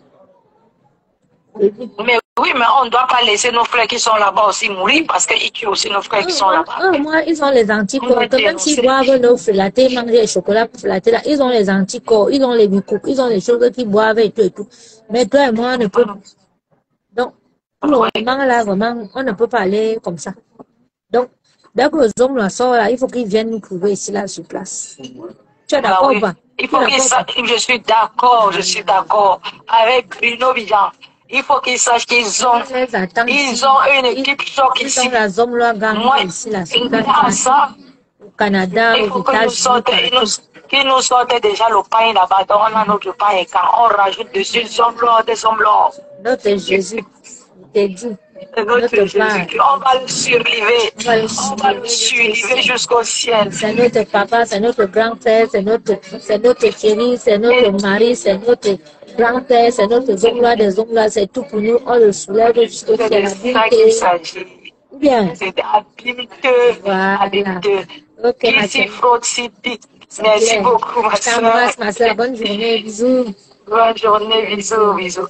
Mais oui, mais on ne doit pas laisser nos frères qui sont là-bas aussi mourir parce qu'ils tuent aussi nos frères qui sont là-bas. Moi, ils ont les anticorps. Même s'ils boivent nos frélatés, manger les chocolats frélatés, là, ils ont les anticorps, ils ont les bicoucs, ils ont les choses qu'ils boivent et tout. Mais toi et moi, on ne peut pas. Donc, pour le moment, là, vraiment, on ne peut pas aller comme ça. Donc, dès que les hommes là sortent, là, il faut qu'ils viennent nous trouver ici, là, sur place. Tu es d'accord ou pas? Il faut je suis d'accord avec Bruno Bijan. Il faut qu'ils sachent qu'ils ont une équipe choc ici. Ils ont la Zomloa Gang ici, là, au Canada, aux États-Unis. Qu'ils nous sortent déjà le pain là-bas. Donc, on a notre pain et quand on rajoute dessus des Zomloa. Notre Jésus, t'es dit. Notre Jésus, on va le surlever. On va le surlever jusqu'au ciel. C'est notre papa, c'est notre grand-père, c'est notre chéri, c'est notre mari, c'est notre grand-père, c'est notre Zomloa des Zomloa, c'est tout pour nous. On le soulève jusqu'au ciel. C'est ça qu'il s'agit. Bien. C'est habiliteux. Voilà. Ok, qui s'y frotte, s'y pique. Merci beaucoup, ma soeur. T'embrasse, ma soeur. Bonne journée. Bisous. Bonne journée. Bisous, bisous.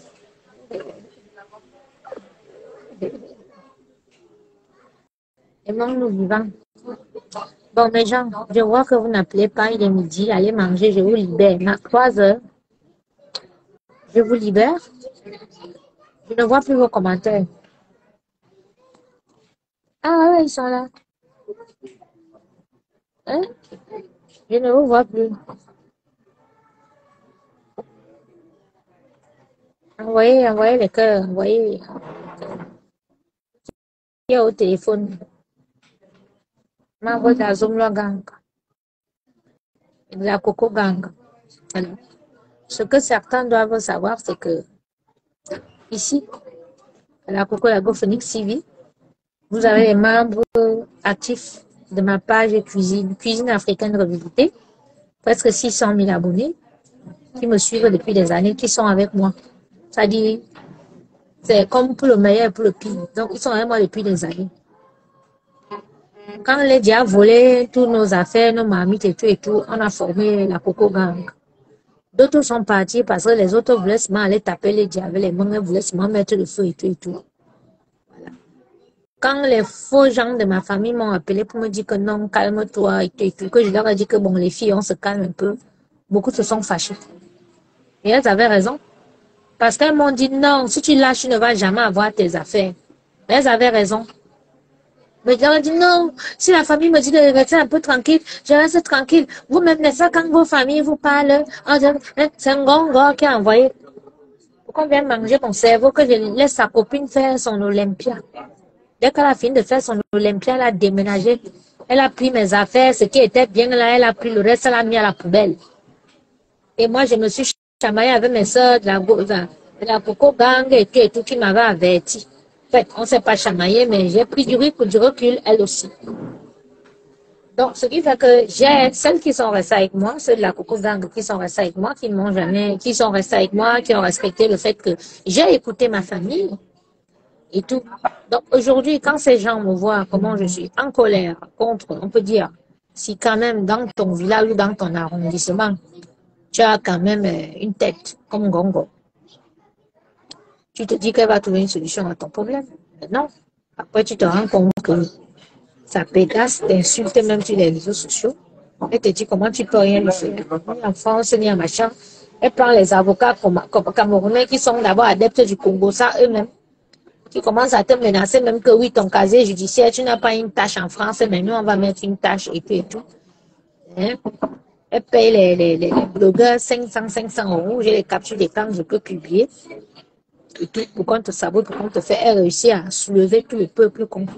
Aimons-nous vivants. Bon, mes gens, je vois que vous n'appelez pas, il est midi, allez manger, je vous libère. À 3 heures, je vous libère. Je ne vois plus vos commentaires. Ah ouais, ils sont là. Hein? Je ne vous vois plus. Envoyez les cœurs, envoyez au téléphone. M'envoie de la Zumba Gang, de la Coco Gang. Alors, ce que certains doivent savoir, c'est que ici, à la Coco Lago Phoenix TV, vous avez les membres actifs de ma page Cuisine africaine revisitée, presque 600 000 abonnés qui me suivent depuis des années, qui sont avec moi. C'est-à-dire, c'est comme pour le meilleur et pour le pire. Donc, ils sont avec moi depuis des années. Quand les diables volaient toutes nos affaires, nos marmites et tout, on a formé la Coco Gang. D'autres sont partis parce que les autres voulaient seulement aller taper les diables, les mains voulaient seulement mettre le feu et tout. Voilà. Quand les faux gens de ma famille m'ont appelé pour me dire que non, calme-toi et tout, que je leur ai dit que bon, les filles, on se calme un peu, beaucoup se sont fâchés. Et elles avaient raison. Parce qu'elles m'ont dit non, si tu lâches, tu ne vas jamais avoir tes affaires. Mais elles avaient raison. Mais je leur ai dit non, si la famille me dit de rester un peu tranquille, je reste tranquille. Vous-même, n'est-ce pas, quand vos familles vous parlent, c'est un gongo qui a envoyé. Pourquoi on vient manger mon cerveau que je laisse sa copine faire son Olympia? Dès qu'elle a fini de faire son Olympia, elle a déménagé. Elle a pris mes affaires, ce qui était bien là, elle a pris le reste, elle a mis à la poubelle. Et moi, je me suis chamaillée avec mes soeurs de la Coco Gang et tout qui m'avait averti. En fait, on ne s'est pas chamaillé, mais j'ai pris du recul, elle aussi. Donc, ce qui fait que j'ai celles qui sont restées avec moi, ceux de la Coco Gang qui sont restées avec moi, qui sont restées avec moi, qui ont respecté le fait que j'ai écouté ma famille et tout. Donc, aujourd'hui, quand ces gens me voient comment je suis en colère contre, on peut dire, si quand même dans ton village ou dans ton arrondissement, tu as quand même une tête comme Gongo, tu te dis qu'elle va trouver une solution à ton problème. Mais non. Après, tu te rends compte que ça pétasse, t'insulte même sur les réseaux sociaux. Elle te dit comment tu peux rien lui faire. Ni en France, ni en machin. Elle prend les avocats camerounais qui sont d'abord adeptes du Congo, ça eux-mêmes, qui commencent à te menacer même que oui, ton casier judiciaire, tu n'as pas une tâche en France, mais nous, on va mettre une tâche et tout. Hein? Elle paye les blogueurs 500 €. J'ai les captures d'écran, je peux publier. Et tout, pour qu'on te sabote, pour qu'on te fait, elle réussit à soulever tout le peuple contre.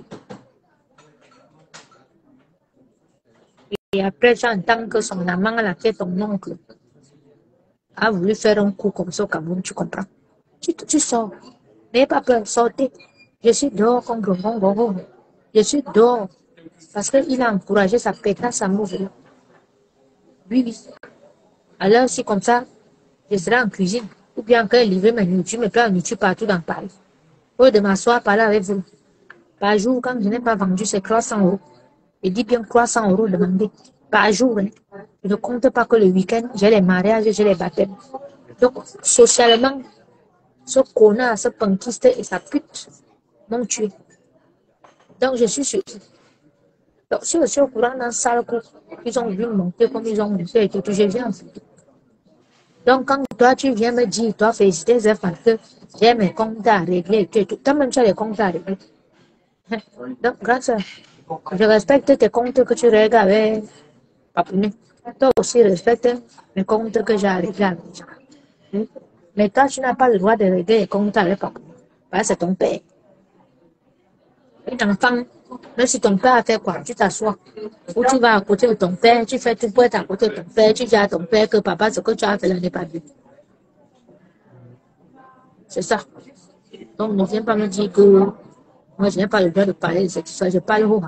Et après, j'entends que son amant, là, ton oncle, a voulu faire un coup comme ça au Cameroun, tu comprends? Tu sors. N'ayez pas peur, sortez. Je suis dehors comme bon. Je suis dehors. Parce qu'il a encouragé sa pétasse à mourir. Oui. Alors, si comme ça, je serai en cuisine. Ou bien qu'elle livre mes nourritures, mes plats de nourriture partout dans Paris. Au lieu de m'asseoir, parler avec vous. Par jour, quand je n'ai pas vendu, c'est 300 €. Je dis bien 300 € demandés. Par jour. Hein. Je ne compte pas que le week-end, j'ai les mariages, j'ai les baptêmes. Donc, socialement, ce connard, ce punkiste et sa pute m'ont tué. Donc, je suis sûr. Donc, si je suis au courant d'un sale coup, ils ont vu monter comme ils ont monté et tout, je viens. Donc, quand toi, tu viens me dire, toi, féliciter Zef parce que j'ai mes comptes à régler et tout, toi-même, tu as les comptes à régler. Donc, grâce à je respecte tes comptes que tu règles avec Papounet. Toi aussi, respecte mes comptes que j'ai à régler avec les gens. Mais toi, tu n'as pas le droit de régler les comptes avec Papounet. Bah, c'est ton père. Un enfant, même si ton père a fait quoi, tu t'assois. Ou tu vas à côté de ton père, tu fais tout pour être à côté de ton père, tu dis à ton père que papa, ce que tu as fait là n'est pas bien. C'est ça. Donc, ne viens pas me dire que moi, je n'ai pas le droit de parler de cette histoire, je parle haut.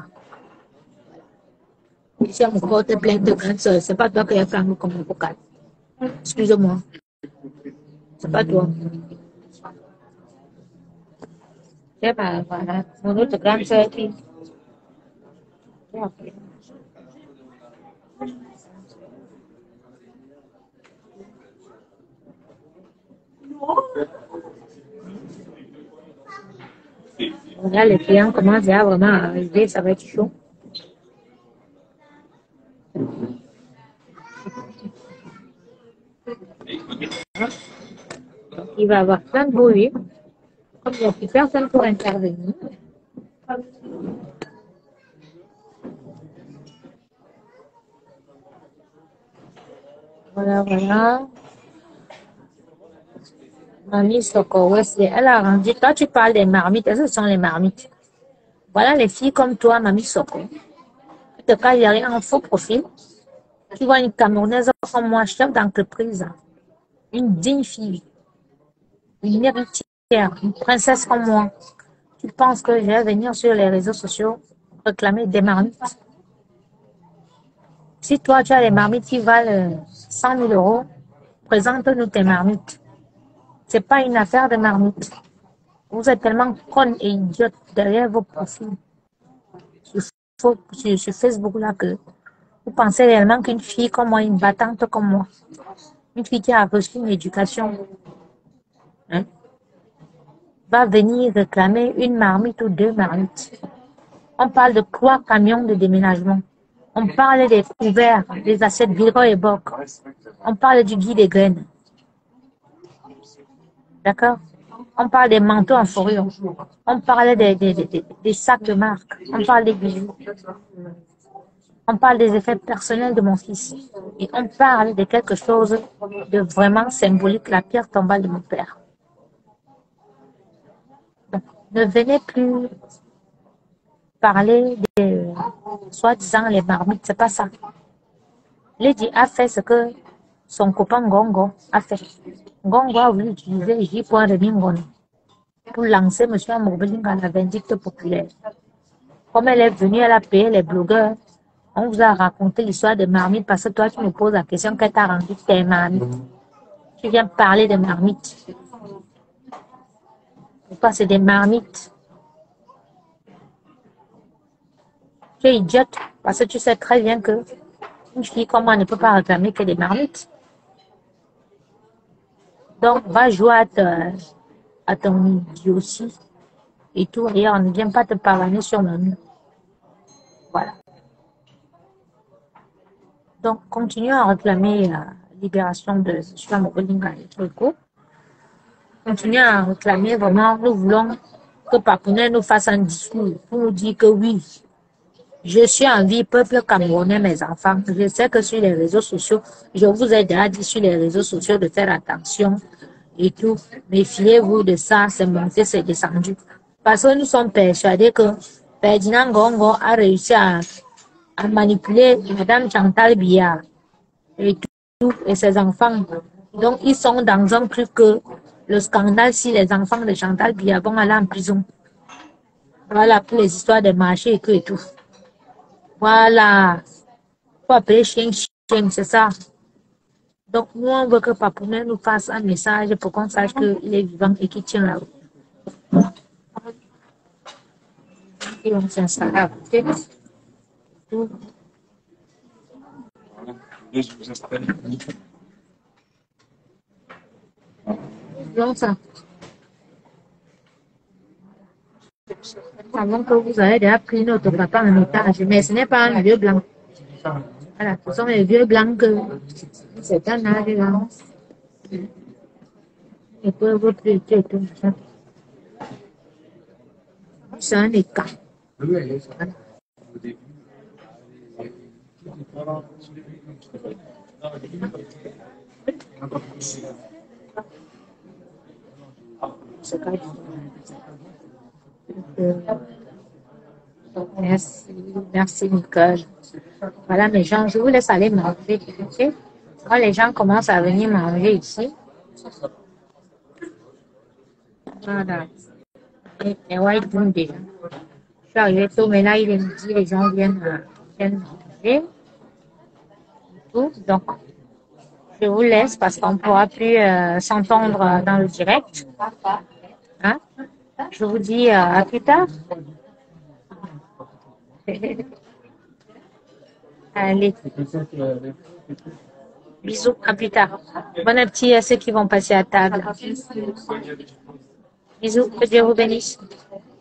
Si on me porte plainte de grande soeur, c'est pas toi qui as fait un comme avocat. Excuse-moi. C'est pas toi. C'est pas, voilà. Mon autre grande soeur qui. Là, les clients commencent à vraiment arriver, ça va être chaud. Donc, il va y avoir plein de bruit. Comme il n'y a plus personne pour intervenir. Voilà, voilà. Mamie Soko, ouais, elle a rendu. Toi, tu parles des marmites. Est-ce que ce sont les marmites? Voilà les filles comme toi, Mamie Soko. En tout cas, il y a un faux profil. Tu vois une Camerounaise comme moi, chef d'entreprise, une digne fille, une héritière, une princesse comme moi. Tu penses que je vais venir sur les réseaux sociaux réclamer des marmites? Si toi, tu as des marmites qui valent 100 000 euros, présente-nous tes marmites. C'est pas une affaire de marmite. Vous êtes tellement connes et idiotes derrière vos profils sur Facebook là que vous pensez réellement qu'une fille comme moi, une battante comme moi, une fille qui a reçu une éducation, hein, va venir réclamer une marmite ou deux marmites. On parle de 3 camions de déménagement. On parle des couverts, des assiettes Viro et Boc. On parle du guide des graines. D'accord? On parle des manteaux en fourrure. On parle des sacs de marque. On parle des bijoux. On parle des effets personnels de mon fils. Et on parle de quelque chose de vraiment symbolique, la pierre tombale de mon père. Donc, ne venez plus parler de soi-disant les marmites, c'est pas ça. Lady a fait ce que son copain Gongo a fait. Gongo a voulu utiliser J.Remingon pour lancer M. Amourbeling à la vindicte populaire. Comme elle est venue, elle a payé les blogueurs. On vous a raconté l'histoire de marmites parce que toi, tu me poses la question qu'elle t'a rendu tes marmites. Tu viens parler de marmites. Pour toi, c'est des marmites. Tu es idiote parce que tu sais très bien que une fille comme moi ne peut pas réclamer que des marmites. Donc, va jouer à ton idiotie et tout. Et on ne vient pas te pavaner sur le nez. Voilà. Donc, continuons à réclamer la libération de M. Amourbeling et Tricot. Continuons à réclamer vraiment, nous voulons que Papounet nous fasse un discours pour nous dire que oui, je suis en vie, peuple camerounais, mes enfants. Je sais que sur les réseaux sociaux, je vous ai déjà dit sur les réseaux sociaux de faire attention et tout. Méfiez-vous de ça, c'est monté, c'est descendu. Parce que nous sommes persuadés que Ferdinand Gongo a réussi à manipuler Madame Chantal Biya et tout, et ses enfants. Donc, ils sont dans un truc que le scandale, si les enfants de Chantal Biya vont aller en prison. Voilà, pour les histoires de marché et tout. Voilà. Faut appeler chien, c'est ça. Donc, nous, on veut que Papounet nous fasse un message pour qu'on sache qu'il est vivant et qu'il tient la route. Et on s'installe à côté. Tout. Donc, ça. Avant que vous avez déjà pris notre papa en otage, mais ce n'est pas un vieux blanc. Voilà, ce sont les vieux blancs que c'est un âge là. Ils peuvent plus et tout ça. C'est un écart. Voilà. Merci Nicole. Voilà mes gens, je vous laisse aller manger. Okay? Quand les gens commencent à venir manger ici, voilà. Et ouais, ils vont déjà. Je suis arrivée tôt, mais là il est midi, les gens viennent manger. Tout. Donc, je vous laisse parce qu'on ne pourra plus s'entendre dans le direct. Hein? Je vous dis à plus tard. Allez. Bisous, à plus tard. Bon appétit à ceux qui vont passer à table. Bisous, que Dieu vous bénisse.